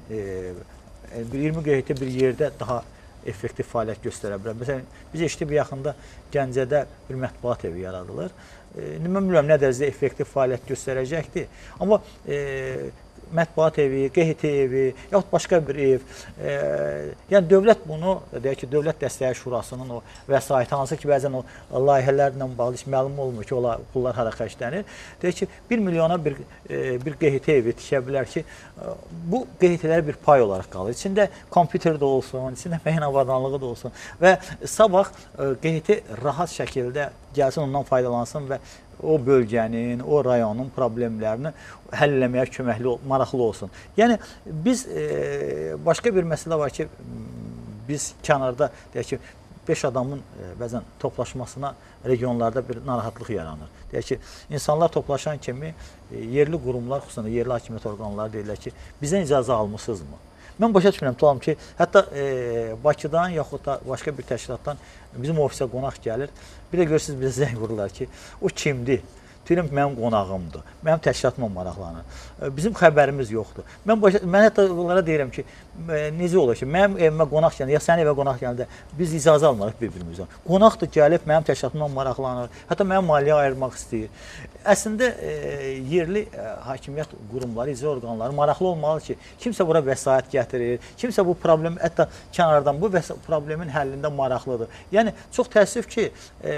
iyirmi Q H T bir yerdə daha effektiv fəaliyyət göstərə bilər. Məsələn, biz eşitdik bir yaxında Gəncədə bir mətbuat evi yaradılır. Mən bilmirəm nə dərəcədə effektiv fəaliyyət göstərəcəkdir. Amma e, mətbuat evi, Q H T evi, yaxud başqa bir ev. E, yəni dövlət bunu, deyək ki, Dövlət Dəstəyi Şurasının o vəsaiti, hansı ki, bəzən o layihələrlə bağlı heç məlum olmur ki, o pullar hara xərclənir. Deyək ki, bir milyona bir, e, bir Q H T evi tikə bilər ki, e, bu Q H T'lərə bir pay olaraq qalır. İçində kompüter də olsun, içində məyin avadanlığı da olsun və sabah e, Q H T rahat şəkildə gəlsin, ondan faydalansın və o bölgənin, o rayonun problemlərini həll eləməyə köməkli, maraqlı olsun. Yəni, biz e, başqa bir məsələ var ki, biz kənarda, deyək ki, beş adamın e, bəzən toplaşmasına regionlarda bir narahatlıq yaranır. Deyək ki, insanlar toplaşan kimi e, yerli qurumlar, xüsusən yerli hakimiyyət orqanları deyirlər ki, bizdən icazə almısınızmı? Mən başa düşmürəm, tutalım ki, hətta e, Bakıdan yaxud da başqa bir təşkilatdan bizim ofisə qonaq gəlir. Bir də görürsünüz, bizə zəng vururlar ki, o kimdir? Deyirəm, mənim qonağımdır, mənim təşkilatımla maraqlanır. Bizim xəbərimiz yoxdur. Mən, başa, mən hətta onlara deyirəm ki, necə olur ki, mənim evimə qonaq gəlir, ya sənin evə qonaq gəlir də biz icazə almarıq bir-birimizdən. Qonaqdır, gəlib mənim təşkilatımla maraqlanır, hətta mənim maliyyə ayırmaq istəyir. Əslində, e, yerli e, hakimiyyət qurumları, icra orqanları maraqlı olmalı ki, kimsə bura vəsait gətirir, kimsə bu problemi, hətta kənardan bu problemin həllində maraqlıdır. Yəni, çox təəssüf ki,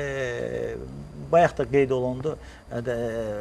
e, bayaq da qeyd olundu e,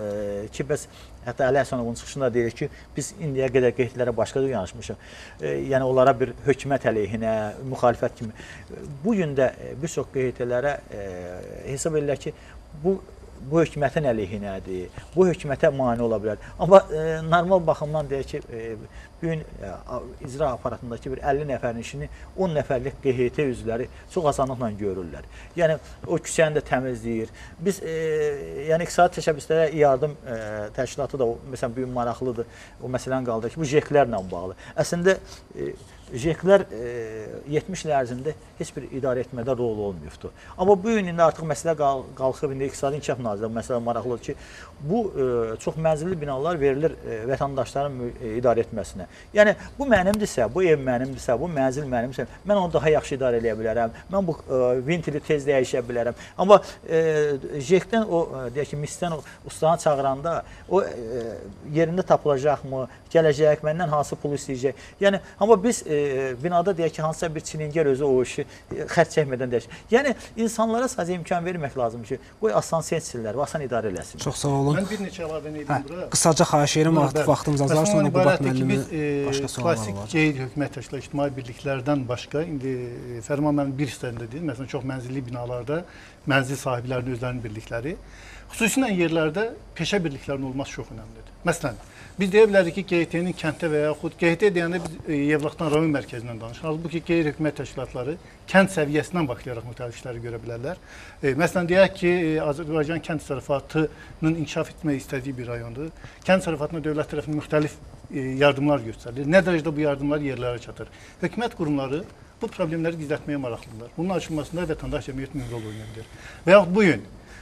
ki, bəs hətta Əli Həsənovun çıxışında deyirik ki, biz indiyə qədər Q H T'lərə başqa da yanaşmışıq. E, yəni, onlara bir hökumət əleyhinə, müxalifət kimi. Bugün də bir çox Q H T'lərə e, hesab edirlər ki, bu bu hökumətin əleyhinədir, bu hökumətə mane ola bilər. Amma e, normal baxımdan deyək ki, e, bu gün e, icra aparatındakı bir əlli nəfərin işini on nəfərlik Q H T üzvləri çox asanlıqla görürlər. Yəni, o küçəni də təmizləyir. Biz, e, yəni, iqtisadi təşəbbüslərə yardım e, təşkilatı da, o, məsələn, bu gün maraqlıdır, o məsələni qaldı ki, bu jeklərlə bağlı. Əslində, e, jeklər e, yetmiş il ərzində heç bir idarə etmədə rol olmayıbdır. Amma bu gün indi artıq məsələ qal qalxıb, indi İqtisadi İnkişaf Nazirliyi məsələ maraqlıdır ki, bu e, çox mənzilli binalar verilir e, vətəndaşların e, idarə etməsinə. Yəni, bu mənimdirsə, bu ev mənimdirsə, bu mənzil mənimdirsə, mən onu daha yaxşı idarə edə bilərəm, mən bu e, vintili tez dəyişə bilərəm. Amma e, jekdən, o, deyək ki, misdən o ustanı çağıranda, o e, yerində tapılacaqmı, gələcək, məndən hansı pul istəyəcək. Yəni, amma biz e, binada deyək ki, hansısa bir çilingər özü o işi xərc çəkmədən dəyişir. Yəni, insanlara sadəcə imkan vermək lazım ki, qoy asan seçsinlər və asan idarə eləsin. Çox sağ olun. Mən bir neçə əlavə edim bura. Qısaca xahiş edirəm, artıq vaxtımız azar, sonra Qubad müəllimi başqa suallar var. Klasik qeyri-hökumət təşkilatı ictimai birliklərdən başqa, indi fərman mənim bir hissəsindədir. Məsələn, çox mənzilli binalarda mənzil sahiblərinin özlərinin birlikləri. Xüsusilə yerlərdə peşə birliklərinin olması çox önəmlidir. Məsələn, biz deyə bilərik ki, Q H T'nin kənddə və yaxud Q H T deyəndə biz Yevlaxdan rayon mərkəzindən danışırıq. Halbuki qeyri-hökumət təşkilatları kənd səviyyəsindən başlayaraq müxtəlif işləri görə bilərlər. E, məsələn, deyək ki, Azərbaycan kənd təsərrüfatının inkişaf etmək istədiyi bir rayondur. Kənd təsərrüfatına dövlət tərəfindən müxtəlif e, yardımlar göstərilir. Nə dərəcədə bu yardımlar yerlərə çatır? Hökumət qurumları bu problemləri gizlətməyə maraqlıdırlar. Bunun açılmasında vətəndaş cəmiyyət mühüm rol oynayır. Və yaxud bu gün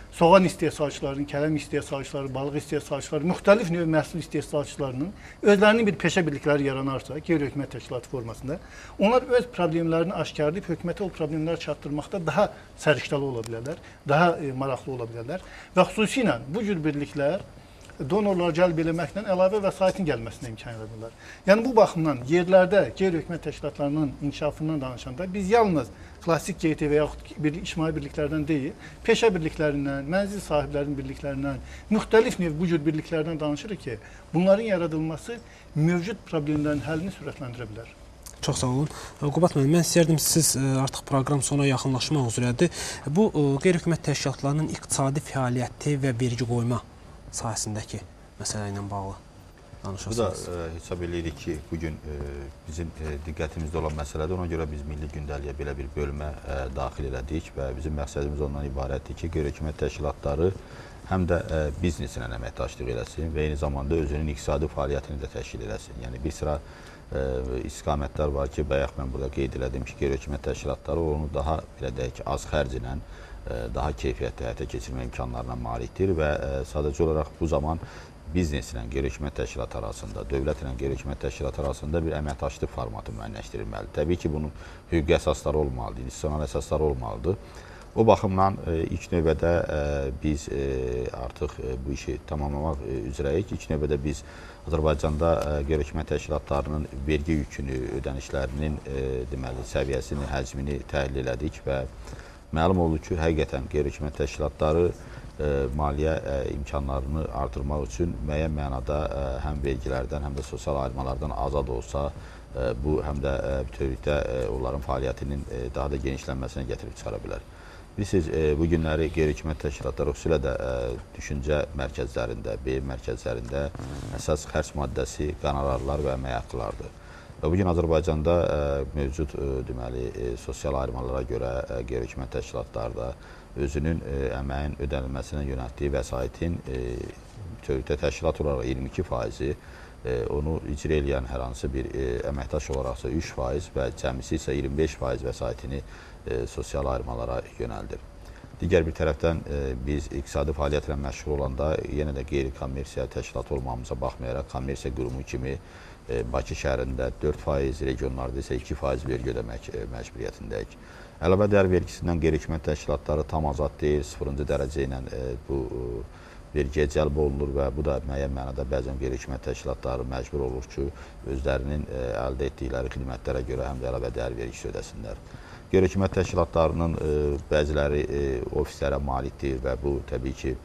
soğan istehsalçılarının, kələm istehsalçıları, balıq istehsalçıları, müxtəlif növ məhsul istehsalçılarının özlərinin bir peşə birlikləri yaranarsa, qeyri-hökumət təşkilatı formasında, onlar öz problemlərini aşkarlayıb hökumətə o problemləri çatdırmaqda daha səriştəli ola bilərlər, daha e, maraqlı ola bilərlər və xüsusilə bu cür birliklər donorlar cəlb eləməklə əlavə vəsaitin gəlməsinə imkan yaradırlar. Yəni bu baxımdan yerlərdə qeyri-hökumət təşkilatlarının inkişafından danışanda biz yalnız klassik G T və yaxud bir ictimai birliklərdən deyil, peşə birliklərindən, mənzil sahiblərinin birliklərindən, müxtəlif növ bu cür birliklərdən danışırıq ki, bunların yaradılması mövcud problemlərin həllini sürətləndirə bilər. Çox sağ olun. Qubat müəllim, mən istərdim siz artıq proqram sona yaxınlaşmaq üzrədir. Bu qeyri-hökumət təşkilatlarının iqtisadi fəaliyyəti və vergi qoyma sahəsindəki məsələ ilə bağlı danışarsınız. Bu da e, hesab edirik ki, bugün e, bizim e, diqqətimizdə olan məsələdir. Ona görə biz milli gündəliyə belə bir bölmə e, daxil elədik və bizim məqsədimiz ondan ibarətdir ki, qeyri-hökumət təşkilatları həm də e, biznesinə əməkdaşlıq eləsin və eyni zamanda özünün iqtisadi fəaliyyətini də təşkil eləsin. Yəni bir sıra e, istiqamətlər var ki, bayaq mən burada qeyd elədim ki, qeyri-hökumət təşkilatları onu daha belə deyək ki, az xərc ilə daha keyfiyyətli həyata keçirmə imkanlarına malikdir və sadəcə olaraq bu zaman biznes ilə qeyri-hökumət təşkilatı arasında, dövlət ilə qeyri-hökumət təşkilatı arasında bir əməkdaşlıq formatı müəyyənləşdirilməlidir. Təbii ki, bunun hüquqi əsasları olmalıdır, institusional əsasları olmalıdır. O baxımdan ilk növbədə biz artıq bu işi tamamlamaq üzrəyik. İlk növbədə biz Azərbaycanda qeyri-hökumət təşkilatlarının vergi yükünü, ödənişlərinin deməli səviyyəsini, həcmini təhlil elədik və məlum oldu ki, həqiqətən qeyri-hökumət təşkilatları e, maliyyə e, imkanlarını artırmaq üçün müəyyən mənada e, həm vergilərdən, həm də sosial ayırmalardan azad olsa, e, bu həm də e, bütövlükdə e, onların fəaliyyətinin e, daha da genişlənməsinə gətirib çıxara bilər. Bilirsiniz, e, bu günləri qeyri-hökumət təşkilatları xüsusilə də e, düşüncə mərkəzlərində, beyin mərkəzlərində əsas xərc maddəsi qonorarlar və əmək haqqılardır. Və bugün Azərbaycanda ə, mövcud ə, deməli, ə, sosial ayrımalara görə ə, qeyri-hökumət təşkilatları da özünün ə, əməyin ödənilməsinə yönəltdiyi vəsaitin ə, bütövlükdə təşkilat olaraq iyirmi iki faizi, ə, onu icra edən hər hansı bir ə, əməkdaş olaraqsa üç faiz və cəmisi isə iyirmi beş faiz vəsaitini ə, sosial ayrımalara yönəldir. Digər bir tərəfdən ə, biz iqtisadi fəaliyyətlə məşğul olanda yenə də qeyri-kommersiya təşkilat olmamıza baxmayaraq kommersiya qurumu kimi Bakı şəhərində dörd faiz, regionlarda isə iki faiz vergi ödəmək məcburiyyətindəyik. Əlavə dəyər vergisindən qeyri-hökumət təşkilatları tam azad deyil, sıfırıncı dərəcə ilə bu vergiyə cəlb olunur və bu da müəyyən mənada bəzən qeyri-hökumət təşkilatları məcbur olur ki, özlərinin əldə etdikləri xidmətlərə görə həm də əlavə dəyər vergisi ödəsinlər. Qeyri-hökumət təşkilatlarının bəziləri ofislərə malikdir və bu təbii ki,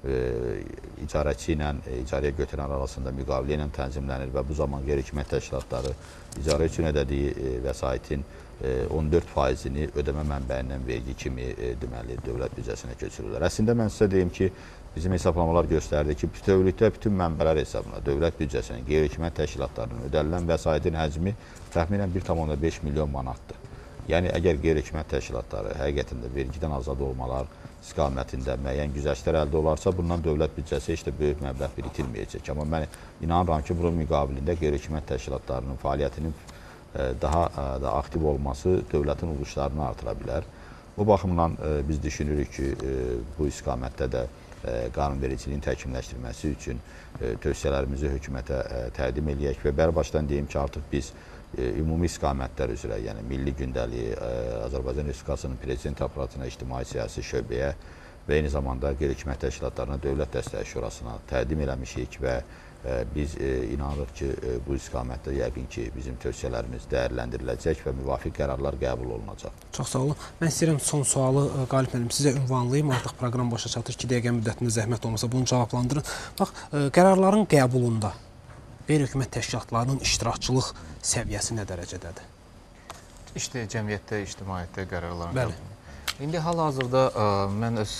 icarəçi ilə icarəyə götürən arasında müqavilə ilə tənzimlənir və bu zaman qeyri-hökumət təşkilatları icarə üçün ödədiyi vəsaitin on dörd faizini ödəmə mənbəyindən vergi kimi deməli dövlət büdcəsinə köçürürlər. Əslində mən sizə deyim ki, bizim hesablamalar göstərdi ki, bütövlükdə bütün mənbələr hesabına dövlət büdcəsinin qeyri-hökumət təşkilatlarının ödənilən vəsaitin həcmi təxminən bir tam beş milyon manatdır. Yəni əgər qeyri-hökumət təşkilatları həqiqətən də vergidən azad olmalar istiqamətində müəyyən güzəştlər əldə olarsa, bundan dövlət büdcəsi heç də böyük məbləğ biritilməyəcək. Amma mən inanıram ki, bunun müqabilində qeyri-hökumət təşkilatlarının fəaliyyətinin daha da aktiv olması dövlətin uğurlarını artıra bilər. Bu baxımdan biz düşünürük ki, bu istiqamətdə də qanunvericiliyin təkmilləşdirilməsi üçün tövsiyələrimizi hökumətə təqdim eləyək və bərbaşdan deyim ki, artıq biz ümumi istiqamətlər üzrə, yəni milli gündəliyi, Azərbaycan Respublikasının prezident aparatına, ictimai siyasi şöbəyə və eyni zamanda qeyri-hökumət təşkilatlarına, Dövlət Dəstəyi Şurasına təqdim eləmişik və biz inanırıq ki, bu istiqamətdə yəqin ki, bizim tövsiyələrimiz dəyərləndiriləcək və müvafiq qərarlar qəbul olunacaq. Çox sağ olun. Mən istəyirəm son sualı Qalib müəllim sizə ünvanlayım. Artıq proqram başa çatır. iki dəqiqə müddətində zəhmət olmasa bunu cavablandırın. Bax, qərarların qəbulunda qeyri-hökumət təşkilatlarının iştirakçılıq səviyyəsi nə dərəcədədir? İşte cəmiyyətdə, ictimaiyyətdə qərarların Bəli. qəbulu. İndi hal-hazırda mən öz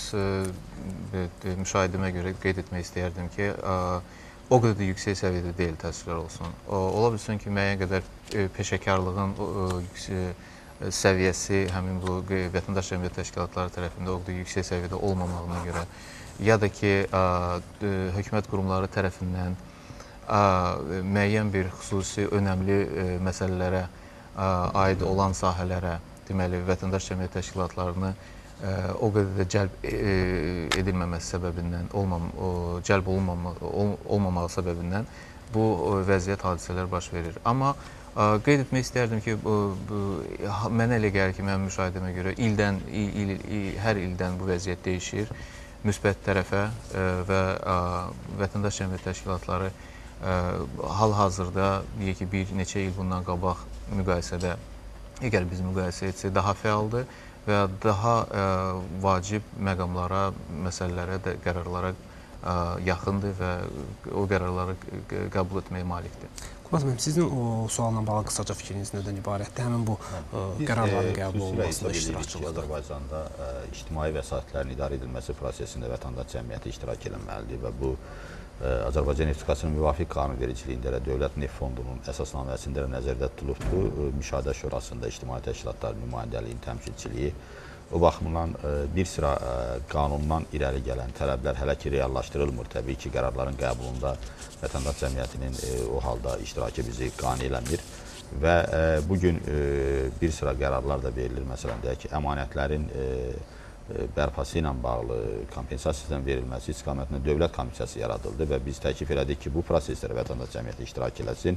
müşahidəmə görə qeyd etmək istəyərdim ki, o qədər də yüksək səviyyədə deyil, təəssüflər olsun. Ola bilsin ki, müəyyən qədər peşəkarlığın səviyyəsi həmin bu vətəndaş cəmiyyət təşkilatları tərəfində o qədər yüksək səviyyədə olmamağına görə ya da ki, hökumət qurumları tərəfindən müəyyən bir xüsusi önəmli məsələlərə aid olan sahələrə, deməli, vətəndaş cəmiyyət təşkilatlarını o qədər də cəlb edilməməsi səbəbindən, olmam, cəlb olunmama, olmamağı səbəbindən bu vəziyyət, hadisələr baş verir. Amma qeyd etmək istərdim ki, bu, bu, mənə elə gəlir ki, mənim müşahidəmə görə ildən, il, il, il, hər ildən bu vəziyyət dəyişir. Müsbət tərəfə və vətəndaş cəmiyyət təşkilatları hal-hazırda, deyək ki, bir neçə il bundan qabaq müqayisədə, əgər biz müqayisə etsək, daha fəaldır və daha ə, vacib məqamlara, məsələlərə, də, qərarlara ə, yaxındır və o qərarları qəbul etməyə malikdir. Qubad müəllim, sizin o sualla bağlı qısaca fikriniz nədən ibarətdir? Həmin bu ə, qərarların qəbul olunmasında iştirakçılıqdır. Azərbaycanda ə, ictimai vəsaitlərin idarə edilməsi prosesində vətəndaş cəmiyyəti iştirak etməlidir və bu Azərbaycan Respublikasının müvafiq qanunvericiliyində də Dövlət Neft Fondunun əsasnaməsində də nəzərdə tutulubdur. Müşahidə Şurasında ictimai təşkilatlar nümayəndəliyin təmsilçiliyi. O baxımdan bir sıra qanundan irəli gələn tələblər hələ ki reallaşdırılmır. Təbii ki, qərarların qəbulunda vətəndaş cəmiyyətinin o halda iştirakı bizi qane eləmir. Və bugün bir sıra qərarlar da verilir. Məsələn, deyək ki, əmanətlərin bərpası ilə bağlı kompensasiyadan verilməsi istiqamətində dövlət komissiyası yaradıldı və biz təklif elədik ki, bu proseslərə vətəndaş cəmiyyəti iştirak eləsin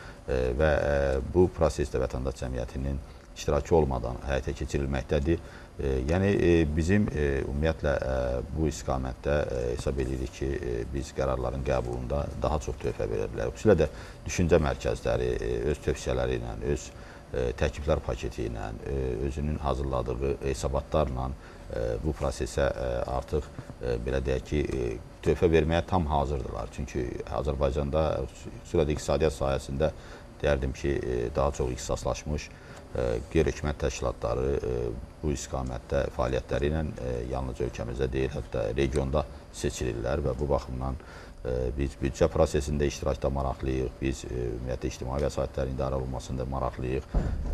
və bu prosesdə vətəndaş cəmiyyətinin iştirakı olmadan həyata keçirilməkdədir. Yəni, bizim ümumiyyətlə bu istiqamətdə hesab edirik ki, biz qərarların qəbulunda daha çox töhfə verə bilərik. Xüsusilə də düşüncə mərkəzləri öz tövsiyələri ilə, öz təkliflər paketi ilə, özünün hazırladığı hesabatlarla bu prosesə artıq belə deyək ki, töhfə verməyə tam hazırdırlar. Çünki Azərbaycanda xüsusilə də iqtisadiyyat sahəsində deyərdim ki, daha çox ixtisaslaşmış qeyri-hökumət təşkilatları bu istiqamətdə fəaliyyətləri ilə yalnız ölkəmizdə deyil, hətta regionda seçilirlər və bu baxımdan biz büdcə prosesində iştirakda maraqlıyıq, biz ümumiyyətlə ictimai vəsaitlərin idarə olunmasında maraqlıyıq.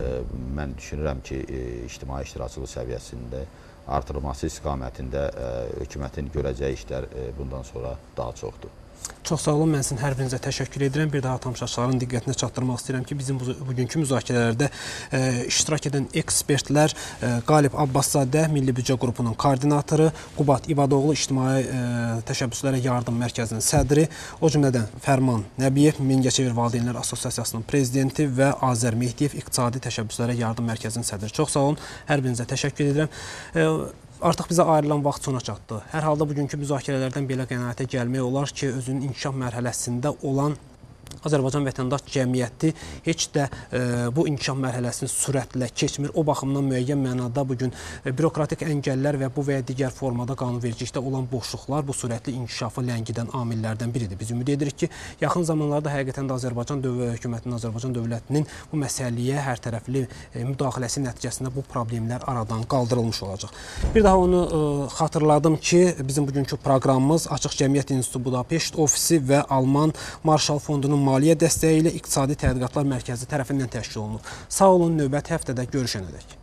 Mən düşünürəm ki, ictimai iştirakçılıq səviyyəsində artırılması istiqamətində hökumətin görəcəyi işlər bundan sonra daha çoxdur. Çox sağ olun, mən sizin hər birinizə təşəkkür edirəm. Bir daha tamaşaçıların diqqətinə çatdırmaq istəyirəm ki, bizim bu, bugünkü müzakirələrdə e, iştirak edən ekspertlər e, Qalib Abbaszadə, Milli Büdcə Qrupunun koordinatoru, Qubad İbadoğlu, İctimai e, Təşəbbüslərə Yardım Mərkəzinin sədri, o cümlədən Fərman Nəbiyev, Mingəçevir Valideynlər Assosiasiyasının prezidenti və Azər Mehdiyev, İqtisadi Təşəbbüslərə Yardım Mərkəzinin sədri. Çox sağ olun, hər birinizə təşəkkür edirəm. E, Artıq bizə ayrılan vaxt sona çatdı. Hər halda bugünkü müzakirələrdən belə qənaətə gəlmək olar ki, özünün inkişaf mərhələsində olan Azərbaycan vətəndaş cəmiyyəti heç də e, bu inkişaf mərhələsini sürətlə keçmir. O baxımdan müəyyən mənada bugün e, bürokratik əngəllər və bu və ya digər formada qanunvericilikdə olan boşluqlar bu sürətli inkişafı ləngidən amillərdən biridir. Biz ümid edirik ki, yaxın zamanlarda həqiqətən də Azərbaycan dövlət hökumətinin, Azərbaycan dövlətinin bu məsələyə hər tərəfli e, müdaxiləsi nəticəsində bu problemlər aradan qaldırılmış olacaq. Bir daha onu e, xatırladım ki, bizim bugünkü proqramımız Açıq Cəmiyyət İnstitutu Budapeşt ofisi və Alman Marshall Fondunun maliyyə dəstəyi ilə İqtisadi Tədqiqatlar Mərkəzi tərəfindən təşkil olunub. Sağ olun, növbəti həftədə görüşənədək.